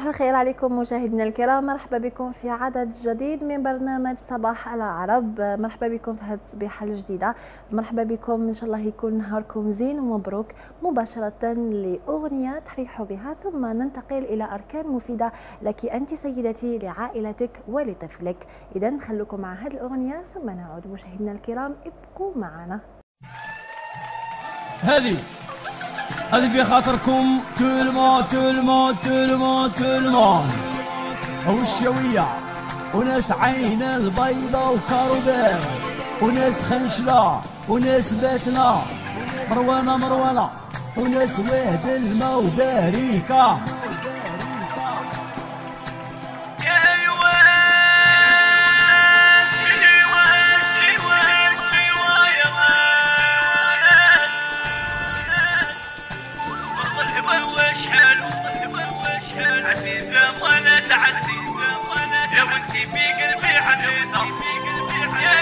صباح الخير عليكم مشاهدينا الكرام، مرحبا بكم في عدد جديد من برنامج صباح العرب. مرحبا بكم في هذه الصبيحه الجديده، مرحبا بكم، ان شاء الله يكون نهاركم زين ومبروك. مباشره لاغنيه تريحوا بها ثم ننتقل الى اركان مفيده لك انت سيدتي، لعائلتك ولطفلك. اذا خلوكم مع هذه الاغنيه ثم نعود. مشاهدينا الكرام ابقوا معنا. هذه في خاطركم كل ما والشوية وناس عين البيضة وكروبان وناس خنشلة وناس باتنا مروانة وناس واد الماء وباريكة. عزيزة وانا تعزي يا وانتي في قلبي عزيزة يا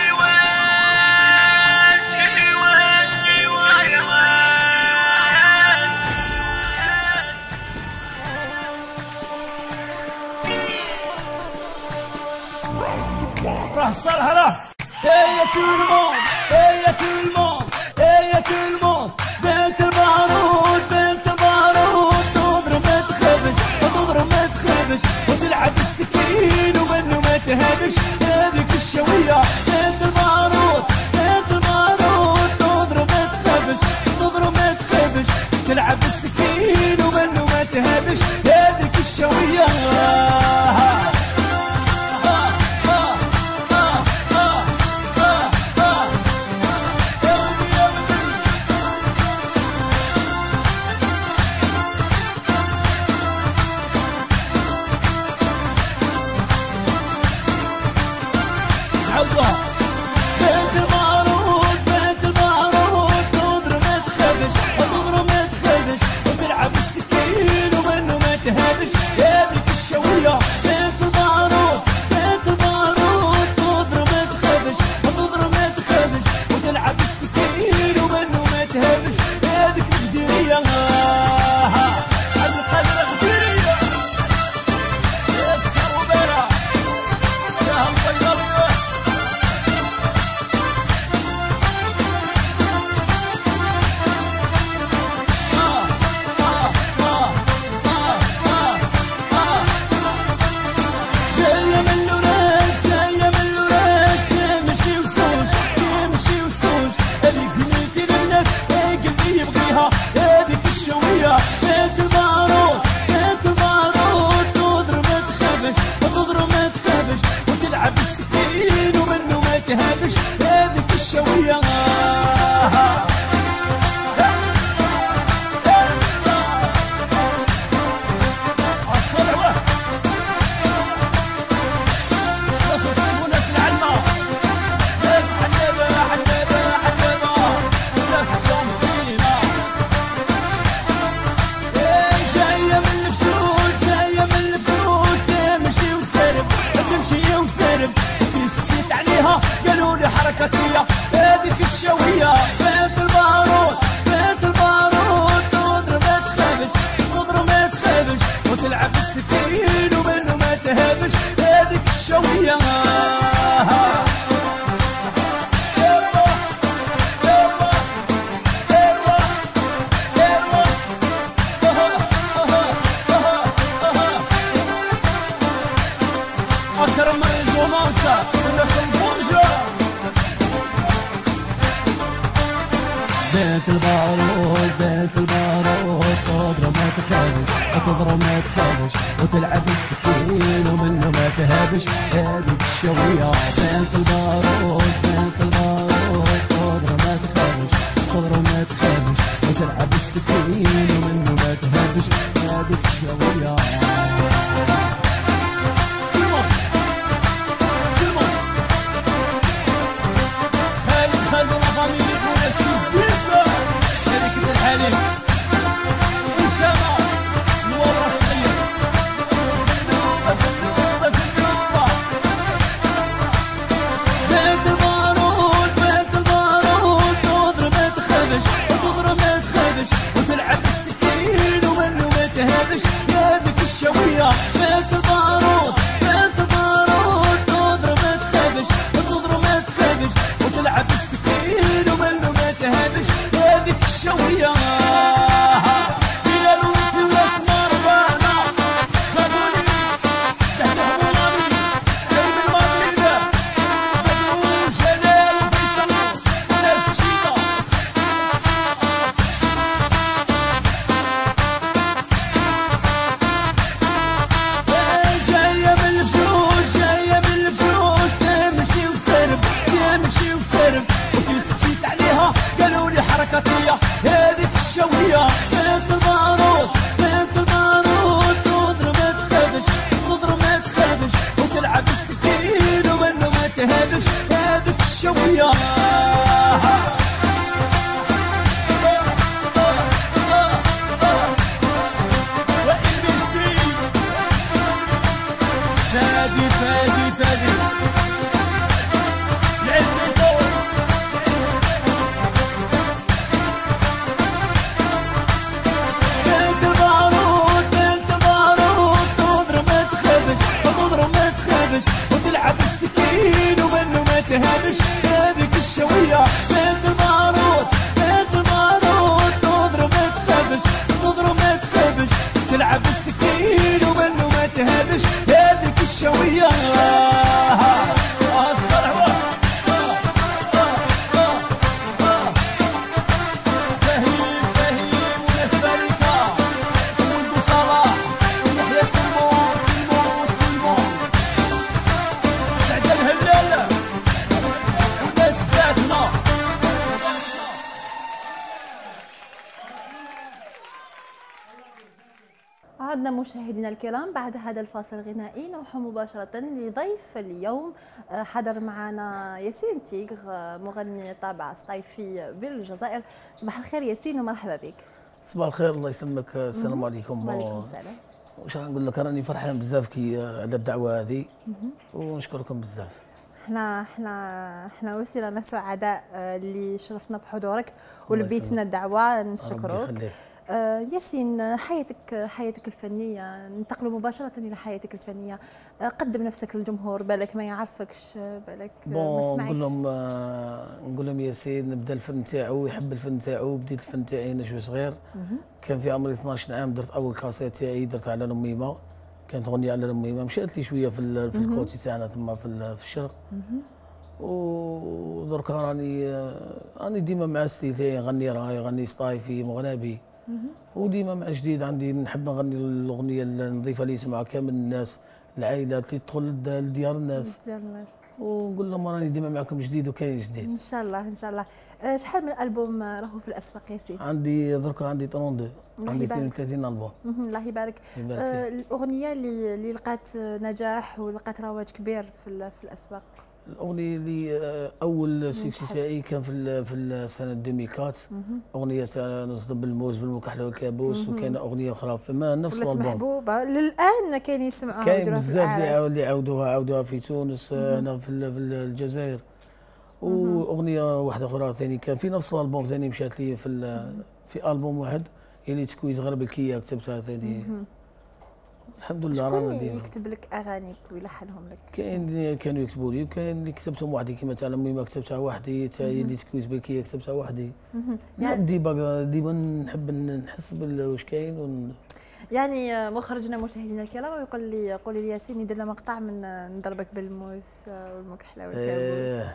واش يا راح الصرهرة يا تولمون بنت البارود تضرب ما تخافش وتلعب بالسكين ومنه ما تهابش. هذيك الشوية بنت البارود تضرب ما تخافش تلعب بالسكين ومنه ما تهابش. هذيك الشوية بنت البارود تضرب ما تخافش وتلعب بالسكين ومنه ما تهابش. هذيك الشوية بنت البارود تضرب ما تخافش وتلعب بالسكين ومنه ما تهابش. هذيك الجديرية عبد القادر الجديرية يا سكر وبلا يا البيضاوية. بنت البارود تضرب ما تخافش وتلعب بالسكين ومنه ما تهابش. هذيك الشوية الصلوة ناس الصيف وناس العلمة ناس حنابة وناس حسام فينا. جاية من الفسود تمشي وتسرب سكسيت عليها قالوا لي حركتية. هذيك الشوية بنت البارود تضرب ما تخافش وتلعب بالسكين ومنه ما تهابش. هذيك الشوية أكرم الريزونانسة والناس البرجة. بنت البارود تضرب ما تخافش وتلعب بالسكين ومنه ما تهابش. هذيك الشوية بنت البارود تضرب ما تخافش وتلعب بالسكين ومنه ما تهابش. هذيك الشوية خالد لافاميلي وناس كيزديسة شركة الحليب أسامة نور الصغير زندوبة بنت البارود تضرب ما تخافش وتلعب بالسكين ومنه ما تهابش. الشويه والميسي فادي فادي فادي العزمي وتلعب السكين ومنه ما تهمش هذيك الشوية بنت البارود بنت البارود تضرب ما تخبش تضرب ما تخبش تلعب السكين ومنه ما تهمش هذيك الشوية عدنا مشاهدينا الكرام بعد هذا الفاصل الغنائي نروح مباشرة لضيف اليوم. حضر معنا ياسين تيغ مغني طابع صيفي بالجزائر. صباح الخير ياسين ومرحبا بك. صباح الخير الله يسلمك. السلام عليكم. وعليكم السلام. واش غنقول لك راني فرحان بزاف كي على الدعوه هذه ونشكركم بزاف. احنا وسيله سعداء اللي شرفنا بحضورك ولبيتنا الدعوه نشكرك. ياسين حياتك الفنيه، ننتقلوا مباشره الى حياتك الفنيه. قدم نفسك للجمهور، بالك ما يعرفكش، بالك ما سمعكش. نقول لهم ياسين بدا الفن تاعو، يحب الفن تاعو. بديت الفن تاعي انا شوي صغير، كان في عمري 12 عام درت اول كاسيت تاعي درتها على الأميمة، كانت اغنيه على الأميمة. مشات لي شويه في الكوتي تاعنا ثم في الشرق. ودركا راني ديما مع ستيل تاعي، نغني راي، نغني ستايفي مغربي. وديما مع جديد عندي نحب نغني الاغنيه النظيفه اللي يسمعها كامل الناس، العائلات اللي تدخل لديار الناس. ونقول لهم راني ديما معكم جديد وكاين جديد ان شاء الله ان شاء الله. شحال من البوم راهو في الاسواق ياسين؟ عندي دركا عندي 32، عندي 32 البوم. الله يبارك. الاغنيه اللي لقات نجاح ولقات رواج كبير في الاسواق، الاغنيه اللي اول سيكسي تاعي كان في السنه 2004، اغنيه تاع نصدم بالموز بالمكحله والكابوس. وكاين اغنيه اخرى في نفس الالبوم محبوبه للان كاين يسمعوها. كاين بزاف اللي عاودوها في تونس، هنا في الجزائر. واغنيه واحده اخرى ثاني كان في نفس الالبوم ثاني مشات لي في البوم واحد اللي تكويت غرب الكيه كتبتها ثاني. الحمد لله. شكون يكتب لك اغانيك ويلحنهم لك؟ كانوا يكتبوا لي، وكاين اللي كتبتهم وحدي كيما تاع الأميمة كتبتها وحدي، تاع اللي تكويت بالكيه كتبتها وحدي. يعني ديما نحب نحس واش كاين يعني مخرجنا مشاهدينا الكرام يقول لي قولي لي ياسين يدير لنا مقطع من نضربك بالموس والمكحله والكابوس.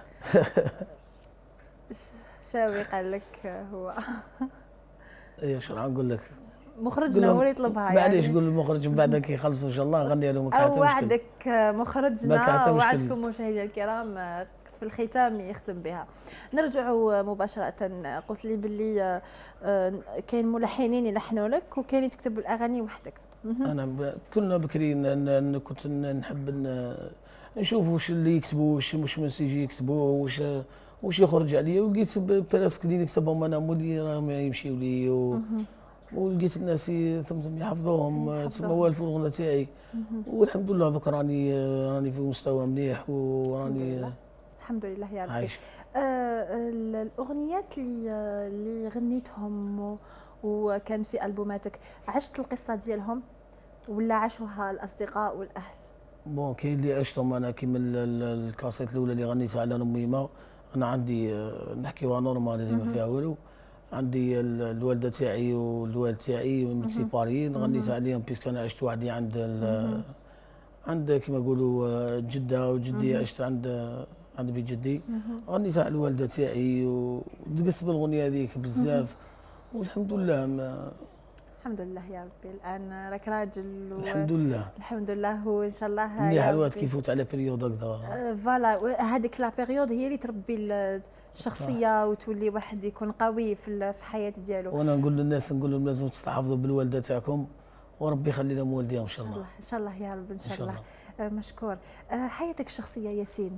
شاوي قال لك هو؟ ايوا شنو نقول لك، مخرجنا هو اللي يطلبها. يعني معليش قول المخرج من بعد كي يخلصوا ان شاء الله نغني لهم. او وعدك مخرجنا وعدكم مشاهدينا الكرام في الختام يختم بها. نرجع مباشره. قلت لي باللي كاين ملحنين يلحنوا لك وكاين تكتب الاغاني وحدك. انا كنا بكريين كنت نحب نشوف واش اللي يكتبوا، واش مسيجي يكتبوا، واش يخرج عليا. ولقيت براسك اللي نكتبهم انا مولي راهم يمشيوا لي ولقيت الناس يحفظوهم تسمى والفوا الاغنيه تاعي. والحمد لله دوك راني في مستوى مليح وراني الحمد لله يا ربي. عايش. الاغنيات اللي غنيتهم وكان في البوماتك، عشت القصه ديالهم ولا عاشوها الاصدقاء والاهل؟ كاين اللي عشتهم انا كيما الكاسيت الاولى اللي غنيتها على الأميمة. انا عندي نحكيوها نورمال اللي ما فيها والو. عندي الوالده تاعي والوالد تاعي متسيباريين، غنيت عليهم بيسك انا عشت وحدي عند كيما يقولوا جده، وجدي عشت عند بيت جدي. غنيت على الوالده تاعي ودقست بالاغنيه هذيك بزاف. والحمد لله الحمد لله يا ربي. الان راك راجل الحمد لله الحمد لله. وان شاء الله مليح الوقت كي يفوت على بيريود هكذا. فوالا هذيك لا بيريود هي اللي تربي الشخصيه وتولي واحد يكون قوي في الحياه ديالو. وانا نقول للناس لازم تستحفظوا بالوالده تاعكم وربي يخلي لهم والديهم ان شاء الله. ان شاء الله يا رب ان شاء الله. مشكور. حياتك الشخصيه ياسين،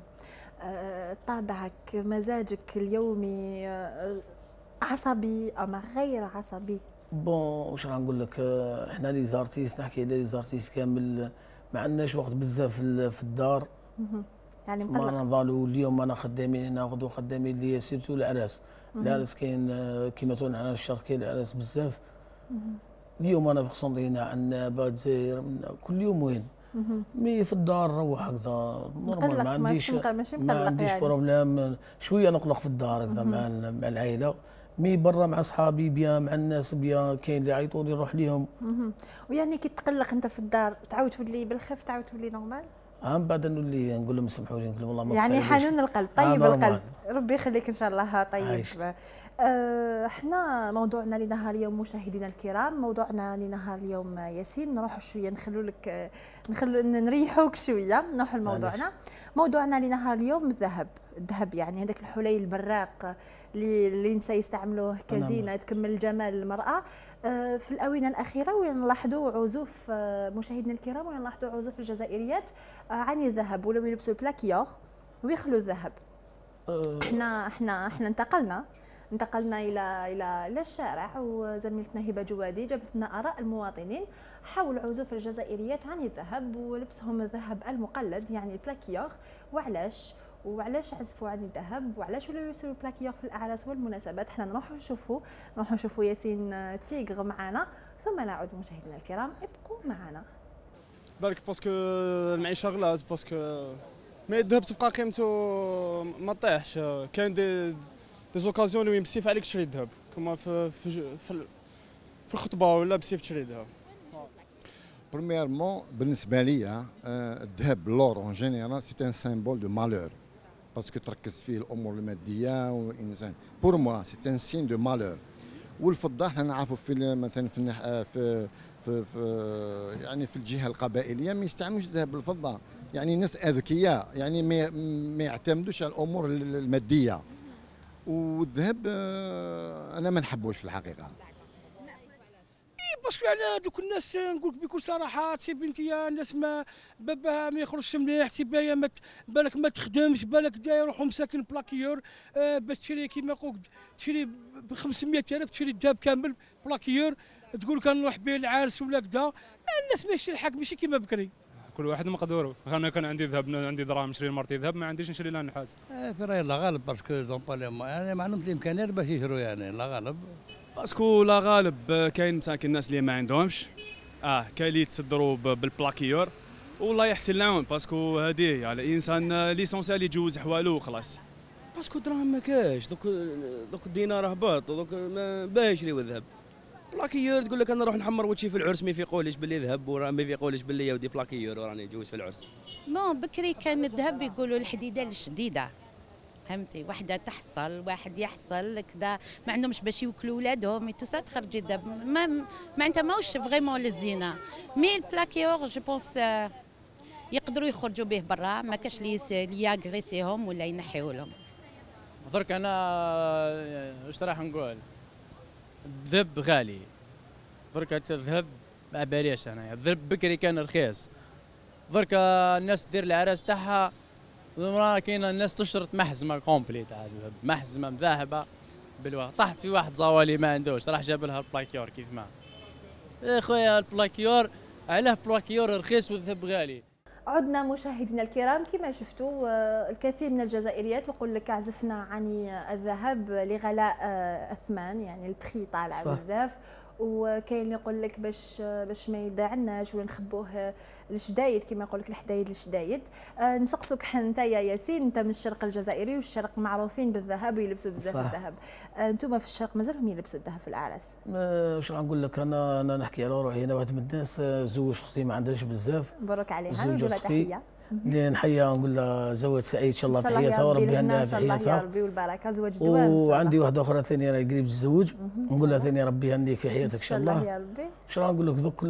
طابعك مزاجك اليومي عصبي أم غير عصبي؟ بون واش راح نقول لك، احنا لي زارتيست، نحكي على لي زارتيست كامل ما عندناش وقت بزاف في الدار. يعني ما مقلق. نضالوا اليوم انا خدامين هنا، غدوه خدامين ليا، سيرتو العراس. العراس كاين كيما تقول عندنا الشرق كاين العراس بزاف. اليوم انا في قصنطينه هنا عنابه الجزائر كل يوم وين. مي في الدار نروح هكذا نورمال، ما عنديش ماشي ما مقلق عنديش يعني. بروبليم. شويه نقلق في الدار هكذا مع العائله، مي برا مع صحابي بيان، مع الناس بيان، كاين اللي يعيطوا لي نروح ليهم. ويعني كي تقلق انت في الدار تعاود تولي بالخف، تعاود تولي نورمال؟ من بعد نولي نقول لهم سمحوا لي، نقول لهم والله ما يعني تصعبوش. حنون القلب، طيب نورمال. القلب، ربي يخليك ان شاء الله. طيب عايش. احنا موضوعنا لنهار اليوم مشاهدينا الكرام، موضوعنا لنهار اليوم ياسين، نروح شويه نخلو نريحوك شويه، نروح لموضوعنا. موضوعنا لنهار اليوم الذهب يعني هذاك الحلي البراق اللي النساء يستعملوه كزينه تكمل جمال المراه. في الاونه الاخيره وين نلاحظوا عزوف، مشاهدينا الكرام، وين نلاحظوا عزوف الجزائريات عن الذهب، ولاو يلبسوا البلاكيور ويخلوا الذهب. احنا انتقلنا الى الشارع، وزميلتنا هبه جوادي جابت لنا اراء المواطنين حول عزوف الجزائريات عن الذهب ولبسهم الذهب المقلد يعني البلاكيور، وعلاش عزفوا عن الذهب، وعلاش ولاو يلبسوا البلاكيور في الاعراس والمناسبات. احنا نروحوا نشوفوا ياسين تيغر معنا، ثم نعود مشاهدينا الكرام، ابقوا معنا. بالك باسكو المعيشه غلات، باسكو مي الذهب تبقى قيمته ما طيحش. كاين دي زوكازيون وين بسيف عليك تشري الذهب، كما في الخطبه ولا بسيف تشري الذهب. Premièrement, بالنسبة لي الذهب لور اون جينيرال سي ان سيمبول دو مالور، باسكو تركز فيه الامور الماديه والانسان. بور موا سي ان سين دو مالور. والفضه احنا نعرفوا في مثلا في يعني في الجهه القبائليه ما يستعملوش الذهب بالفضه، يعني ناس اذكياء، يعني ما يعتمدوش على الامور الماديه. والذهب انا ما نحبوش في الحقيقه. باسكو على دوك الناس نقول لك بكل صراحه، سي بنتي الناس ما باباها ما يخرجش مليح، سي بايا بالك ما تخدمش، بالك يروحوا مساكن بلاكيور باش تشري كيما قلت تشري ب 500,000 تشري الذهب كامل بلاكيور، تقول لك نروح به العرس ولا كذا. الناس ماشي الحق ماشي كيما بكري. كل واحد مقدوره. انا كان عندي ذهب، عندي دراهم نشري لمرتي ذهب، ما عنديش نشري لها نحاس. في راي الله غالب، باسكو يعني ما عندهمش الامكانيات باش يشروا، يعني الله غالب. باسكو لا غالب كاين مساكن الناس اللي ما عندهمش، كاين اللي يتصدروا بالبلاكيور، والله يحسن العون. باسكو هذه على الانسان ليسونسيال يجوز حوالو وخلاص. باسكو دراهم ما كاش، دوك الدينار هبط، دوك باه يشريو الذهب. بلاكيور تقول لك انا نروح نحمر وجهي في العرس، ما يفيقوليش باللي ذهب، وراه ما يفيقوليش باللي يا ودي بلاكيور وراني نجوز في العرس. بون بكري كان الذهب يقولوا الحديده للشديده، فهمتي، وحده تحصل واحد يحصل كذا، ما عندهمش باش يوكلوا ولادهم، توسا تخرج الذهب معناتها ماهوش فريمون للزينه. مي البلاكيور جو بونس يقدروا يخرجوا به برا، ما كاش لي ياغريسيهم ولا ينحيوا لهم. درك انا واش راح نقول، الذهب غالي، درك الذهب ما باليش انا، الذهب بكري كان رخيص، درك الناس دير العراس تاعها كاين الناس تشرط محزمه كومبليت تاع الذهب، محزمه ذهبه بالوقت. طاحت في واحد زوالي ما عندوش، راح جاب لها البلاكيور كيف ما. يا خويا البلاكيور علاه بلاكيور رخيص والذهب غالي. عدنا مشاهدينا الكرام، كما شفتوا الكثير من الجزائريات يقول لك عزفنا عن الذهب لغلاء اثمان، يعني البخي طالع بزاف، وكاين اللي يقول لك باش ما يضيعناش ولا نخبوه الشدايد، كما يقول لك الحدايد الشدايد. نسقسوك انت يا ياسين، انت من الشرق الجزائري، والشرق معروفين بالذهب ويلبسوا بزاف الذهب. انتم في الشرق مازالهم يلبسوا الذهب في الاعراس؟ واش نقول لك، انا نحكي على روحي، انا واحد من الناس زوج اختي ما عندهاش بزاف، مبروك عليها، نقول لها تحيه. اللي نحيها نقول لها زواج سعيد ان شاء الله، تحياتها وربي يهنيها ان شاء الله يا ربي والبركه، زواج الدوام. وعندي واحده اخرى ثانيه راهي قريب تتزوج، نقول لها ثانيه ربي يهنيك في حياتك ان شاء الله يا ربي. واش راح نقول لك، دوك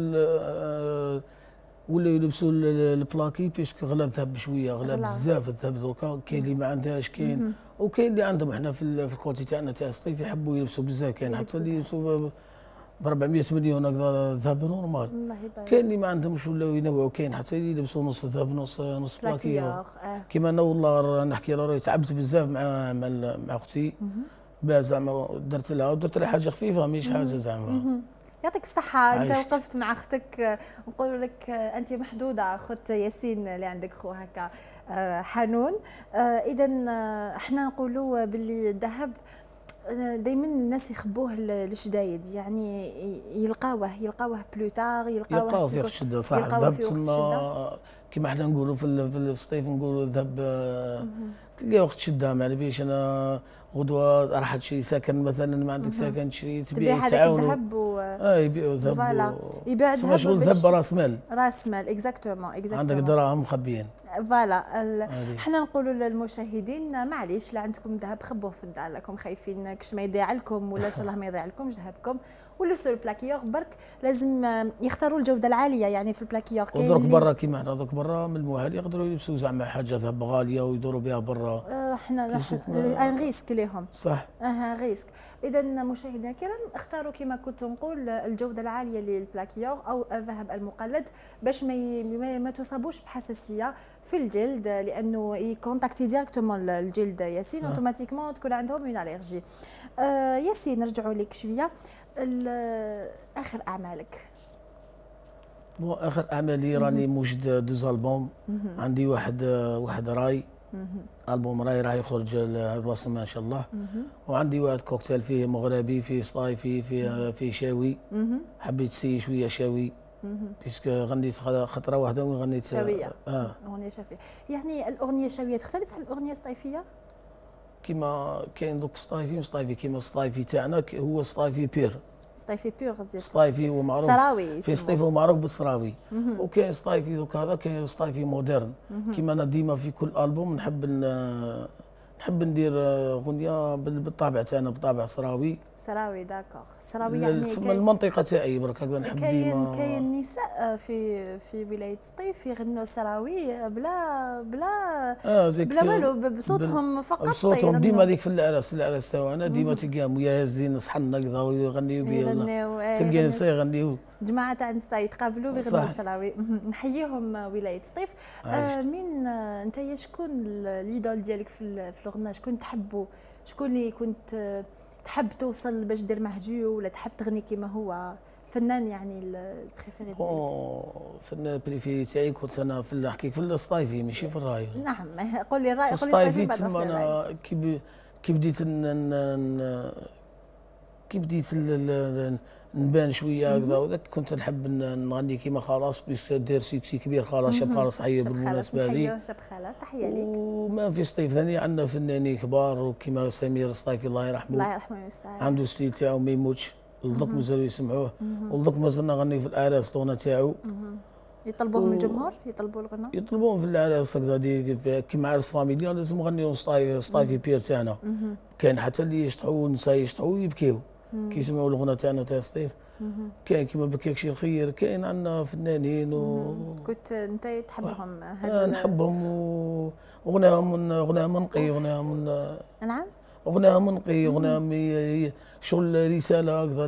ولاو يلبسوا البلاكي بيسكو غلا الذهب بشويه، غلا بزاف الذهب دوكا. كاين اللي ما عندهاش، كاين وكاين اللي عندهم. احنا في الكوتي تاعنا تاع الصيف يحبوا يلبسوا بزاف، كاين حتى اللي يلبسوا ب 400 مليون هكذا ذهب نورمال. الله يبارك. كاين اللي ما عندهمش ولاو ينوعوا، كاين حتى اللي يلبسوا نص ذهب نص بلاكيور. كيما انا والله نحكي راه تعبت بزاف مع اختي. زعما درت لها حاجه خفيفه ماشي حاجه زعما. يعطيك الصحة. أنت وقفت مع أختك، نقول لك أنت محدودة، أخت ياسين اللي عندك خو هكا حنون. إذا احنا نقولوا باللي الذهب دائما الناس يخبوه للشدايد، يعني يلقاوه بلوتار، يلقاوه في وقت الشدة. صح، الذهب تسمى كيما حنا نقولوا في الصيف نقولوا الذهب تلقاه وقت الشدة. ما على باليش انا غدوه راح تشري سكن مثلا، ما عندك سكن تشري تبيع تعاونوا الذهب يبيعوا ذهب. فوالا يبيع الذهب شغل ذهب راس مال. راس مال اكزاكتومون. عندك دراهم مخبيين. فوالا حنا نقولوا للمشاهدين معليش لا عندكم ذهب خبوه في الدار، راكم خايفين كش ما يضيع لكم ولا ان شاء الله ما يضيع لكمش ذهبكم، ولبسوا البلاكيور برك. لازم يختاروا الجوده العاليه يعني في البلاكيور. كاين ودروك برا كيما حنا دوك برا من المحال يقدروا يلبسوا زعما حاجه ذهب غاليه ويدوروا بها برا. حنا ان ريسك ليهم. صح. ريسك. اذا مشاهدينا الكرام اختاروا كما كنت نقول الجوده العاليه للبلاكيور او الذهب المقلد باش ما تصابوش بحساسيه في الجلد، لانه يكونتاكتي ديريكتومون الجلد ياسين اوتوماتيكمون تكون عندهم اون اليرجي. ياسين نرجعوا لك شويه، اخر اعمالك. اخر اعمالي راني موجد دوز البوم. عندي واحد راي، البوم راي راح يخرج هذا السنه ان شاء الله. وعندي واحد كوكتيل فيه مغربي، فيه صايفي، فيه شاوي. حبيت نسي شويه شاوي بيسك غنيت خطره واحده وغنيت شاويه. اغنيه شاويه، يعني الاغنيه الشاويه تختلف عن الاغنيه الصيفيه؟ كيما كاين دوك صطايفي كيما الصطايفي تاعنا هو صطايفي بير. صطايفي بيور صطايفي هو معروف صراوي في الصيف هو معروف بالصراوي. وكاين صطايفي دوك هذا كاين صطايفي مودرن. كيما انا ديما في كل البوم نحب ندير اغنيه بالطابع تاعنا، بطابع صراوي. داكوغ. صراوي يعني تسمى المنطقه تاعي برك هكذا نحب ديما. كاين نساء في ولايه سطيف يغنوا صراوي بلا والو، بصوتهم فقط. بصوتهم ديما هذيك في العرس تاعنا ديما تلقاهم يهزين صحن هكذا ويغنيو بها. تلقى نساء يغنيو، جماعه تاع النساء يتقابلوا ويغنوا الصراوي. نحييهم ولايه سطيف. من انت شكون ليدول ديالك في الغنى؟ شكون تحبوا؟ شكون اللي كنت تحب توصل باش دير معه ديو، ولا تحب تغني كيما هو فنان يعني البريفيري ديالك؟ فنان البريفيري تاعي كنت انا نحكيك في الصطايفي ماشي في الراي. نعم قول لي الراي. قول لي الصطايفي تسمى انا كي بديت نبان شويه هكذا وذاك كنت نحب نغني كيما خلاص بيس دير سيكسي كبير خلاص شاب خلاص حيه بالمناسبه هذه. شاب خلاص تحيه ليك. وما في سطيف ثاني عندنا فنانين كبار وكيما سمير الصطيفي الله يرحمه. الله يرحمه ويسعده. عنده ستيل تاعو ما يموتش، لذوك مازالوا يسمعوه، ولذوك مازلنا نغني في الاعراس الغنى تاعو. يطلبوه من الجمهور؟ يطلبوا الغنى؟ يطلبوهم في الاعراس هكذا كيما عرس فاميليا لازم نغنيو سطايفي بير تاعنا. كاين حتى اللي يشطحوا النساء يشطحوا ويبكيو كي يسمعوا الغنى تاعنا تاع سطيف. كاين كيما بكاكشي الخير، كاين عندنا فنانين كنت انت تحبهم؟ نحبهم وغناهم نقي وغناهم. نعم غناهم نقي وغناهم شغل رساله هكذا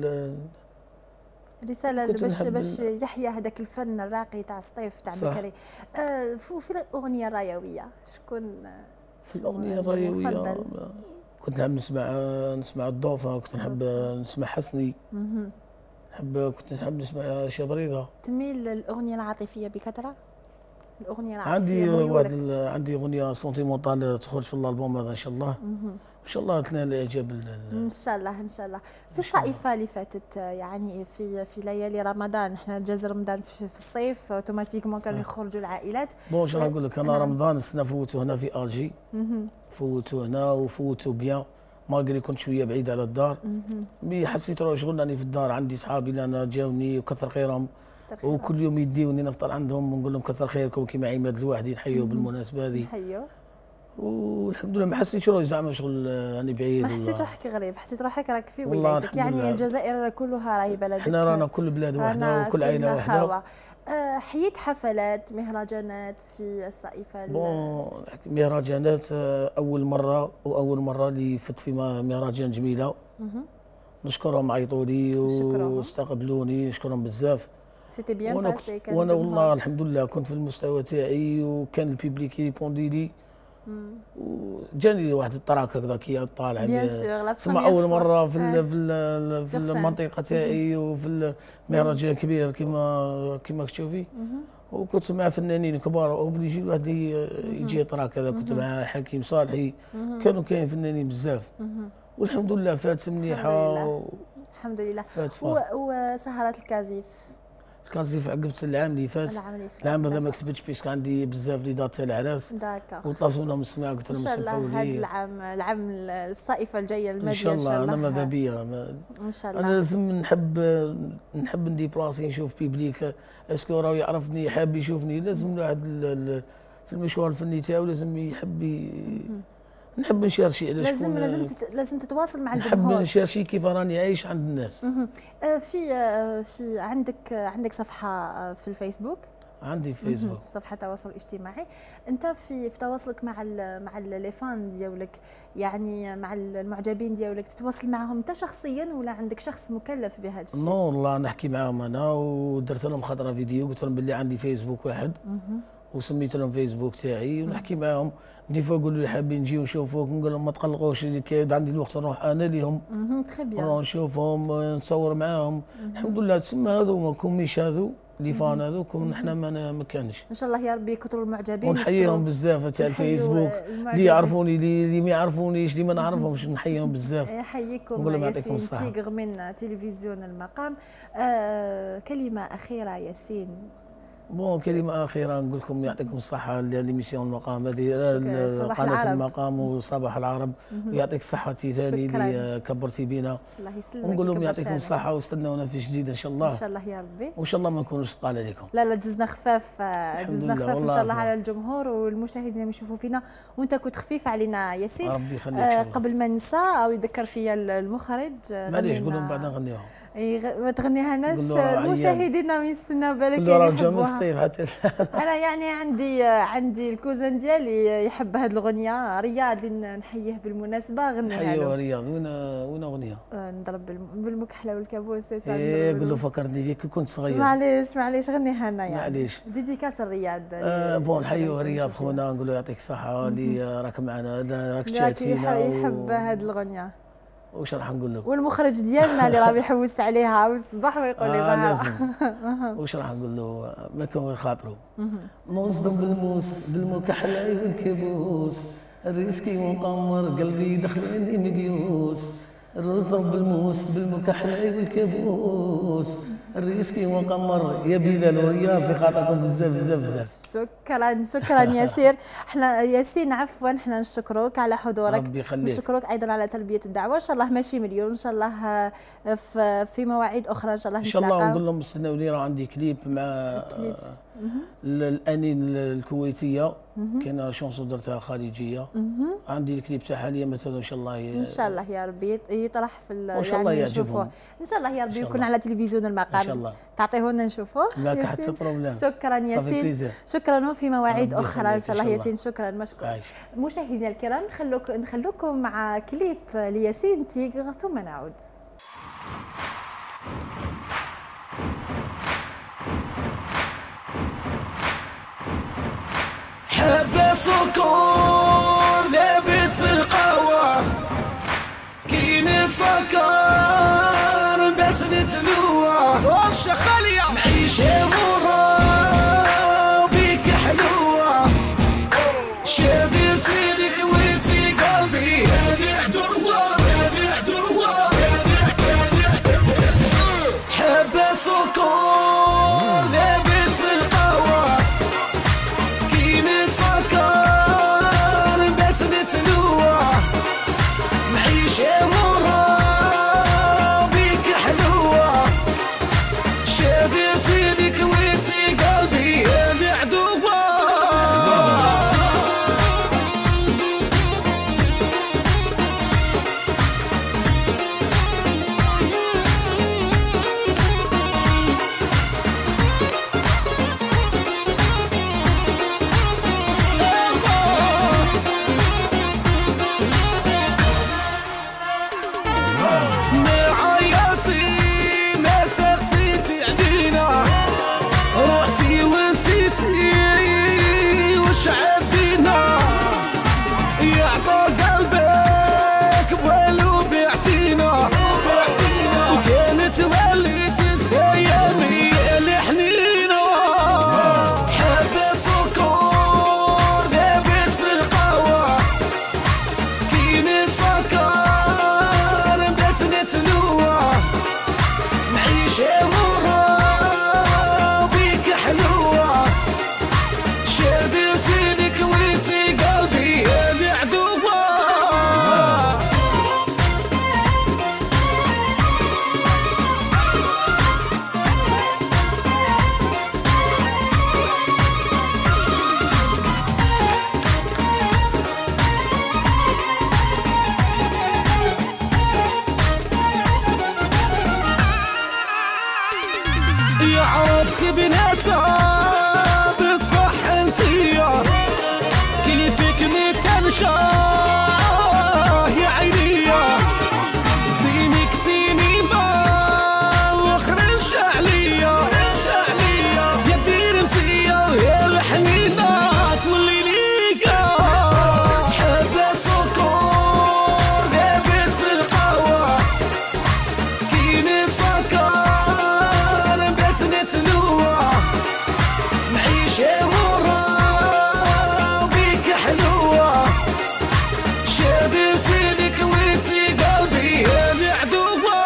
رساله باش يحيى هذاك الفن الراقي تاع سطيف تاع بكري. في الاغنيه الرايويه شكون في الاغنيه الرايويه؟ كنت نحب نسمع الضوفه، كنت نحب نسمع حسني، كنت نحب نسمع شبريضه. تميل للاغنيه العاطفيه بكثره؟ الاغنيه العاطفيه عندي اغنيه سونتيمونتال تخرج في الالبوم هذا ان شاء الله. ان شاء الله تنال الاعجاب ان شاء الله. في الصيفه اللي فاتت يعني في ليالي رمضان، احنا جاز رمضان في الصيف اوتوماتيكمون كانوا يخرجوا العائلات. واش نقول لك انا رمضان السنه فوتو هنا في الجي. فوتو هنا وفوتو بيان ماغري كنت شويه بعيد على الدار. مي حسيت روحي شغل راني في الدار، عندي صحابي اللي انا جاوني وكثر خيرهم وكل يوم يديوني نفطر عندهم ونقول لهم كثر خيركم كيما عماد الواحد نحيوه بالمناسبه هذه. نحيوه. والحمد لله ما حسيتش روحي زعما شغل راني بعيد. ما حسيت روحك غريب، حسيت روحك راك في ولايتك. يعني الجزائر كلها راهي بلدك. احنا رانا كل بلاد واحده وكل عائله واحده. حييت حفلات مهرجانات في الصيفه؟ مهرجانات اول مره اللي فت في مهرجان جميله نشكرهم عيطوا لي واستقبلوني، نشكرهم بزاف. سيتي بيان باسي. وانا والله الحمد لله كنت في المستوى تاعي، وكان البيبليك يبوندي لي، وجاني واحد الطراك هكذا كي طالع تسمى اول مره في المنطقه تاعي وفي المهرجان كبير كما تشوفي. وكنت مع فنانين كبار، اوبليجي الواحد يجي طراك هذا. كنت مع حكيم صالحي، كانوا كاين فنانين بزاف، والحمد لله فات مليحه. الحمد لله. وسهرات الكازيف عقبت العام اللي فات. العام هذا ما كتبتش بيسك عندي بزاف لي دات تاع العراس، وطلبت منهم السماع، قلت لهم ان شاء الله هذا العام الصيفه الجايه الماضيه ان شاء الله. انا ماذا بيا ان شاء الله. انا لازم نحب نديبلاسي، نشوف بيبليك اسكو راه يعرفني، حاب يشوفني. لازم الواحد في المشوار الفني تاعو لازم نحب نشارشي على شكون. لازم تتواصل مع الجمهور. نحب نشارشي كيف راني عايش عند الناس. في عندك صفحه في الفيسبوك؟ عندي فيسبوك، صفحه تواصل اجتماعي. انت في تواصلك مع لي فان ديالك، يعني مع المعجبين ديالك، تتواصل معهم انت شخصيا ولا عندك شخص مكلف بهذا الشيء؟ نو والله نحكي معهم انا، ودرت لهم خطره فيديو، قلت لهم باللي عندي فيسبوك واحد وسميت لهم فيسبوك تاعي، ونحكي معهم. ديفا يقولوا لي حابين نجيو نشوفوك، نقول لهم ما تقلقوش، اللي كاين عندي الوقت نروح انا ليهم. تري بيان. نروح نشوفهم، نصور معاهم. الحمد لله تسمى هذو كوميش هذو لي فان هذوكم نحنا ما كانش. ان شاء الله يا ربي يكثروا المعجبين، ونحييهم بزاف تاع الفيسبوك، اللي يعرفوني اللي ما يعرفوني اللي ما نعرفهمش، نحييهم بزاف. يحييكم ياسين تيغر من تلفزيون المقام. كلمه اخيره ياسين. كلمة أخيرة نقول لكم يعطيكم الصحة ليميسيون المقام هذه، قناة المقام وصباح العرب، ويعطيك الصحة ثاني اللي كبرتي بينا. الله يسلمك. ونقول لهم يعطيكم الصحة، واستنونا في جديد إن شاء الله. إن شاء الله يا ربي. وإن شاء الله ما نكونوش ثقال عليكم. لا جزنا خفاف، إن شاء الله على الجمهور والمشاهدين اللي يشوفوا فينا، وأنت كنت خفيف علينا ياسين. ربي يخليك. قبل ما ننسى أو يذكر فيا المخرج، معليش قول لهم بعد نغنيهم. ما تغنيهاناش، المشاهدين يستناو بالك يحبوها. انا يعني عندي الكوزن ديالي يحب هذه الاغنيه، رياض اللي نحييه بالمناسبه، غنيها له. ايوا رياض، وين اغنيه؟ نضرب بالمكحله والكابوس. قول له فكرني بك كنت صغير. معليش غنيها لنا يعني. معليش. ديديكاس الرياض. بون نحييو رياض خونا، نقول له يعطيك الصحه، اللي راك معنا، راك تشاهد فينا. يحب هذه الاغنيه. واش راح نقول له؟ والمخرج ديالنا اللي راه يحوس عليها والصباح ويقول لي لازم. واش راح نقول له؟ ما كان غير خاطره. نصدم بالموس بالمكحله والكابوس، الريسكي ومقمر قلبي دخلني مقيوس. نصدم بالموس بالمكحله والكابوس، الريسكي ومقمر يا بلال ورياض في خاطركم بزاف. شكرا ياسين عفوا، احنا نشكرك على حضورك. ربي يخليك. نشكرك ايضا على تلبيه الدعوه. ان شاء الله ماشي مليون، ان شاء الله في مواعيد اخرى ان شاء الله نتلاقاو. ان شاء الله نقول لهم استناو لي، راه عندي كليب مع الانين الكويتيه، كاينه شونسون درتها خارجيه. عندي الكليب تاعها حاليا مثلا ان شاء الله ان شاء الله يا ربي يطرح في ان شاء الله يعجبهم. ان شاء الله يا ربي يكون على تلفزيون المقام، ان شاء الله تعطيه لنا نشوفوه. لا كاين حتى بروبليم. شكرا ياسين، شكرا، وفي مواعيد اخرى ان شاء الله ياسين. شكرا مشكور. مشاهدينا الكرام، نخلوكم مع كليب لياسين تيغر ثم نعود. حب سكون لابد في القهوة، كاين سكر بس نتلوى، واش خالية معيشة مرة بيك حلوة، شابرتي لك ويتي قلبي، هذه دروة حب سكون لابد في القهوة، سكر بس نتلوى، معيشة مرة بيك حلوة، شابرتي لك شعل فينا يعطى قلبك بولو بعتينا وكانت ولي تتخيلي الحنينة حب سكر دابت القهوة كي نتفكر بدات نتلوى نعيش مرة بيك حلوة شدتني كويتي قلبي العدوة يا عرفتي بناتها بالصح انتيا كيفك متنشاه يا عينيا زينك زيني ما وخرج عليا يا دير انتيا يا الحنينة تولي ليا حبة سكر دابت القهوة كي نتفكر نتلوى نعيش مرة بيك حلوة شدتني كويتي قلبي العدوة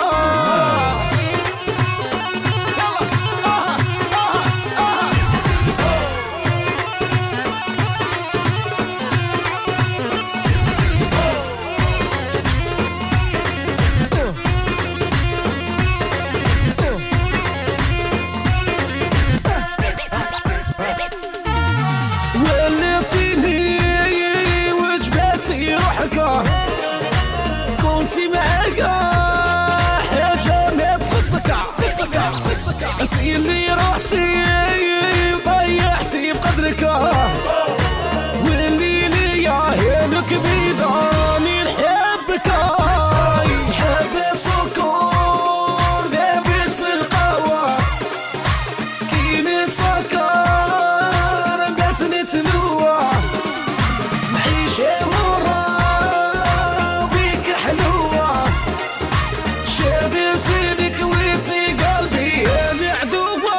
ولفتيني وجبتي روحك كنتي معايا حاجة ما تخصك انتي اللي رحتي وضيعتي بقدرك واللي ليا هيك بيضاني نحبك حب سكر دابت القهوة كي نتفكر بدات نتلوى نعيش مرة بيك حلوة شدتني كويتي قلبي العدوة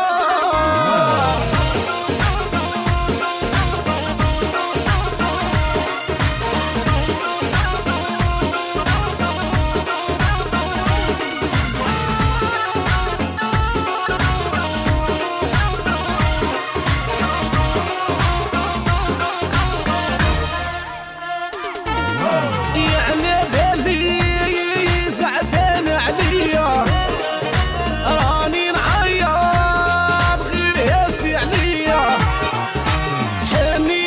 يعني بالي زعلان عليا راني نعيط غير ياسي عليا حني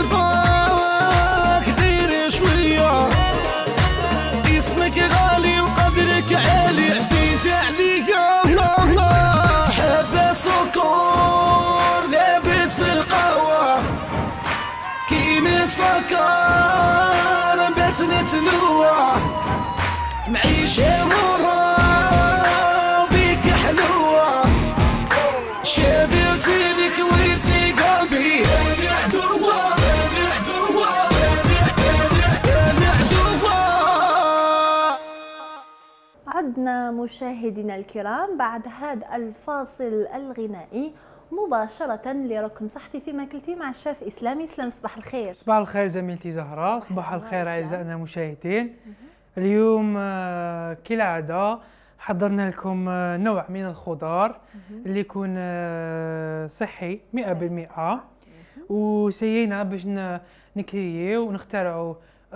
قلبك غير شوية اسمك غالي وقدرك عالي عزيز عليا حب سكر لابس القهوة كي نتفكر بدات نتلوى نعيش مرة بيك حلوة شدتني كويتي قلبي العدوة عدنا مشاهدينا الكرام بعد هذا الفاصل الغنائي مباشرة لركن صحتي فيما كلتي مع الشيف إسلامي. إسلام صباح الخير. صباح الخير زميلتي زهرة. صباح الخير أعزائنا المشاهدين. اليوم كالعادة حضرنا لكم نوع من الخضار اللي يكون صحي 100% وسيينا باش نكريو ونخترعوا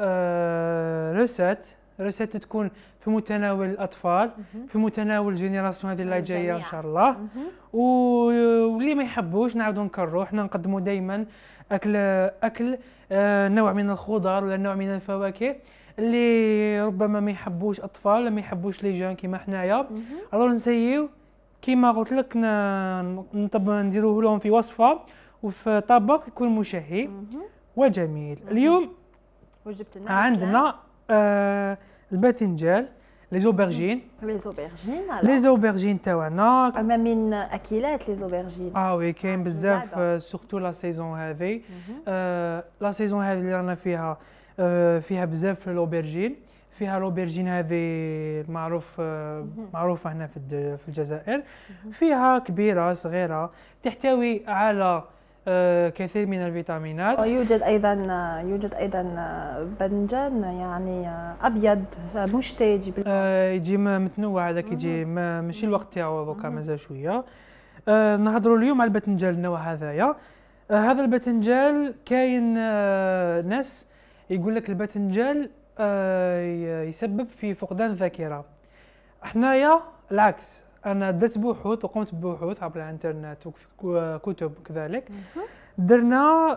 ريسيت تكون في متناول الاطفال في متناول الجينيراسيون هذه اللي جايه ان شاء الله. واللي ما يحبوش نعاودوا نكرروا حنا نقدموا دائما اكل نوع من الخضار ولا نوع من الفواكه اللي ربما ما يحبوش اطفال ولا ما يحبوش لي جان كيما حنايا. الوغ نسيو كيما قلت لك نديروه لهم في وصفه وفي طبق يكون مشهي وجميل. اليوم وجبت لنا عندنا الباذنجان لي زوبرجين. لي زوبرجين تاعنا اما من اكلات لي زوبرجين. وي كاين بزاف سورتو لا سيزون هذه. لا سيزون هذه اللي رانا فيها فيها بزاف الاوبرجين. فيها لوبرجين هذه معروفه هنا في الجزائر. فيها كبيره صغيره تحتوي على كثير من الفيتامينات. يوجد ايضا باذنجان يعني ابيض مشتي يجي متنوع هذاك يجي ماشي الوقت تاعو دوكا مازال شويه. نهضروا اليوم على الباذنجان النوع هذايا. هذا الباذنجان كاين ناس يقول لك الباذنجان يسبب في فقدان الذاكره. حنايا العكس، انا درت بحوث وقمت ببحوث عبر الانترنت وكتب كذلك. درنا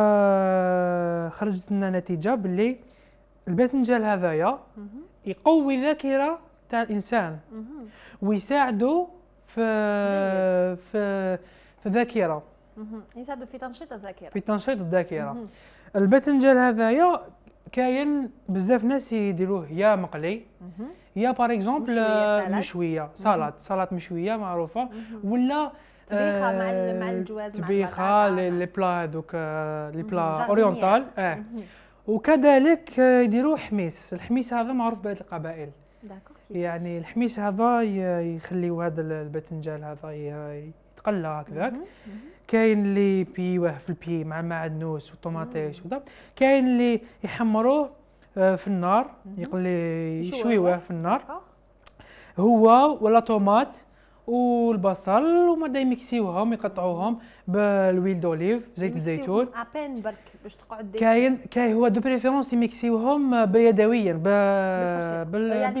خرجت لنا نتيجه باللي الباذنجان هذايا يقوي الذاكره تاع الانسان ويساعده في الذاكره، يساعده في تنشيط الذاكره. الباذنجان هذايا كاين بزاف ناس يديروه يا مقلي يا باغ اكزومبل مشويه، سلطه مشويه معروفه، ولا طبيخه مع الجواز، طبيخه لي بلا هذوك لي بلا اورينتال. وكذلك يديروه حميس. الحميس هذا معروف بهذه القبائل. يعني الحميس هذا يخليو هذا الباذنجان هذا يتقلى هكذاك. كاين اللي بيوه في البي مع المعدنوس والطوماطيش وذا. كاين اللي يحمروه في النار، يقلي يشويوه في النار هو ولا طوماط والبصل، وما يمكسيوهم يقطعوهم بالويل دوليف زيت الزيتون ابان برك باش تقعد. كاين هو دو بريفيرونس يمكسيوهم بيدويا يعني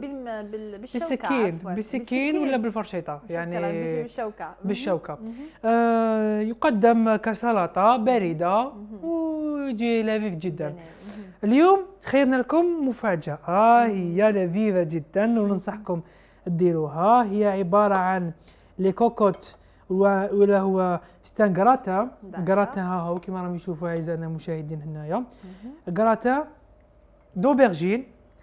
بالسكين ولا بالفرشيطه، يعني بالشوكه. يقدم كسلطه بارده ويجي لذيذ جدا. اليوم خيرنا لكم مفاجاه هي لذيذه جدا وننصحكم ديروها. هي عباره عن لي كوكوت ولا هو ستان غراتان. غراتان ها هو كيما راهم يشوفوا اعزائنا المشاهدين هنايا. غراتان دوبرجين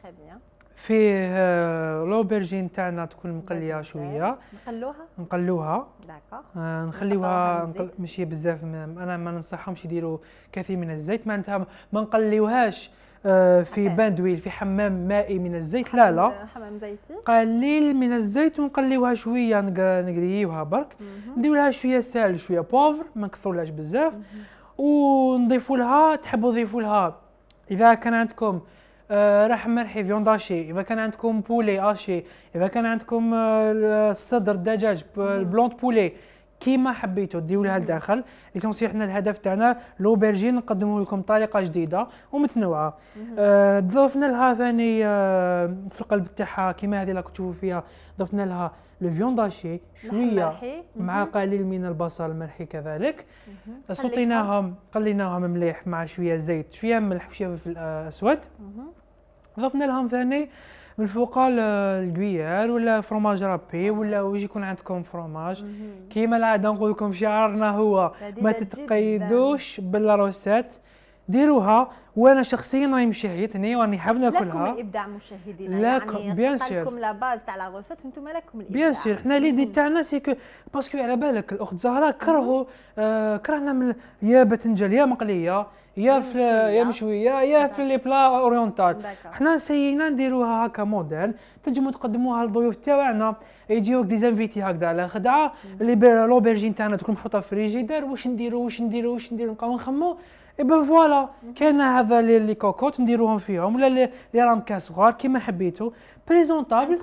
فيه لوبرجين تاعنا تكون مقليه شويه. نقلوها نخليوها ماشي بزاف. انا ما ننصحهمش يديروا كثير من الزيت، معناتها ما نقليوهاش في باندويل في حمام مائي من الزيت، لا حمام زيتي قليل من الزيت ونقليوها شويه نقريوها برك. نديروا لها شويه سال شويه بوفر، ما نكثرولهاش بزاف. ونضيفوا لها، تحبوا تضيفوا لها اذا كان عندكم رحم مرحي فيون داشي، اذا كان عندكم بولي اشي، اذا كان عندكم الصدر الدجاج البلونت بولي، كيما حبيتوا ديروا لها لداخل. ليسونسيال حنا الهدف تاعنا لوبرجين نقدموا لكم طريقه جديده ومتنوعه. ضفنا لها ثاني في القلب تاعها كيما هذه اللي تشوفوا فيها، ضفنا لها لو فيون داشي شويه مع قليل من البصل المرحي كذلك. قليناهم مليح مع شويه زيت شويه ملح وشويه فلفل اسود. ضفنا لهم ثاني من فوق الكويار ولا فروماج رابي ولا واش يكون عندكم فروماج. كيما العاده نقول لكم شعارنا هو ما تتقيدوش بالروسات، ديروها. وانا شخصيا راني مشهيتني وراني حاب ناكلها. لكم الابداع مشاهدينا، يعني بيان سور لكم لا باز تاع لا روسيت وانتم لكم الابداع. بيان سور حنا ليدي تاعنا سي باسكو على بالك الاخت زهراء كرهنا يا باذنجان يا مقليه يا مشويه يا في لي بلا اورينتال. حنا سينا نديروها هكا موديل، تنجموا تقدموها للضيوف تاعنا يجيوك دي زانفيتي هكذا على خدعه. لوبرجين تاعنا تكون محطوطه في الفريجيدير، واش نديرو نبقاو نخمو. اي بن فوالا كاين هذا لي كوكوت نديروهم فيهم ولا لي رامكا صغار كيما حبيتوا. بريزونطابل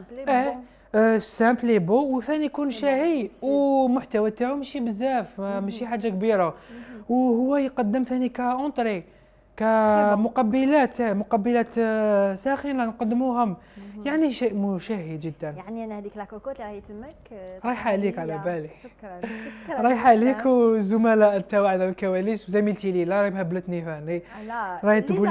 سامبل بو وثاني يكون شهي ومحتوى تاعو ماشي بزاف ماشي حاجه كبيره. وهو يقدم ثاني كاونطري كمقبلات ساخنه نقدموهم، يعني شيء مشهي جدا. يعني انا هذيك لاكوكوت اللي راهي تمك رايحه عليك على بالي. شكرا رايحه عليك والزملاء تاعنا الكواليس وزميلتي ليلى راهي مهبلتني ثاني. راهي تقول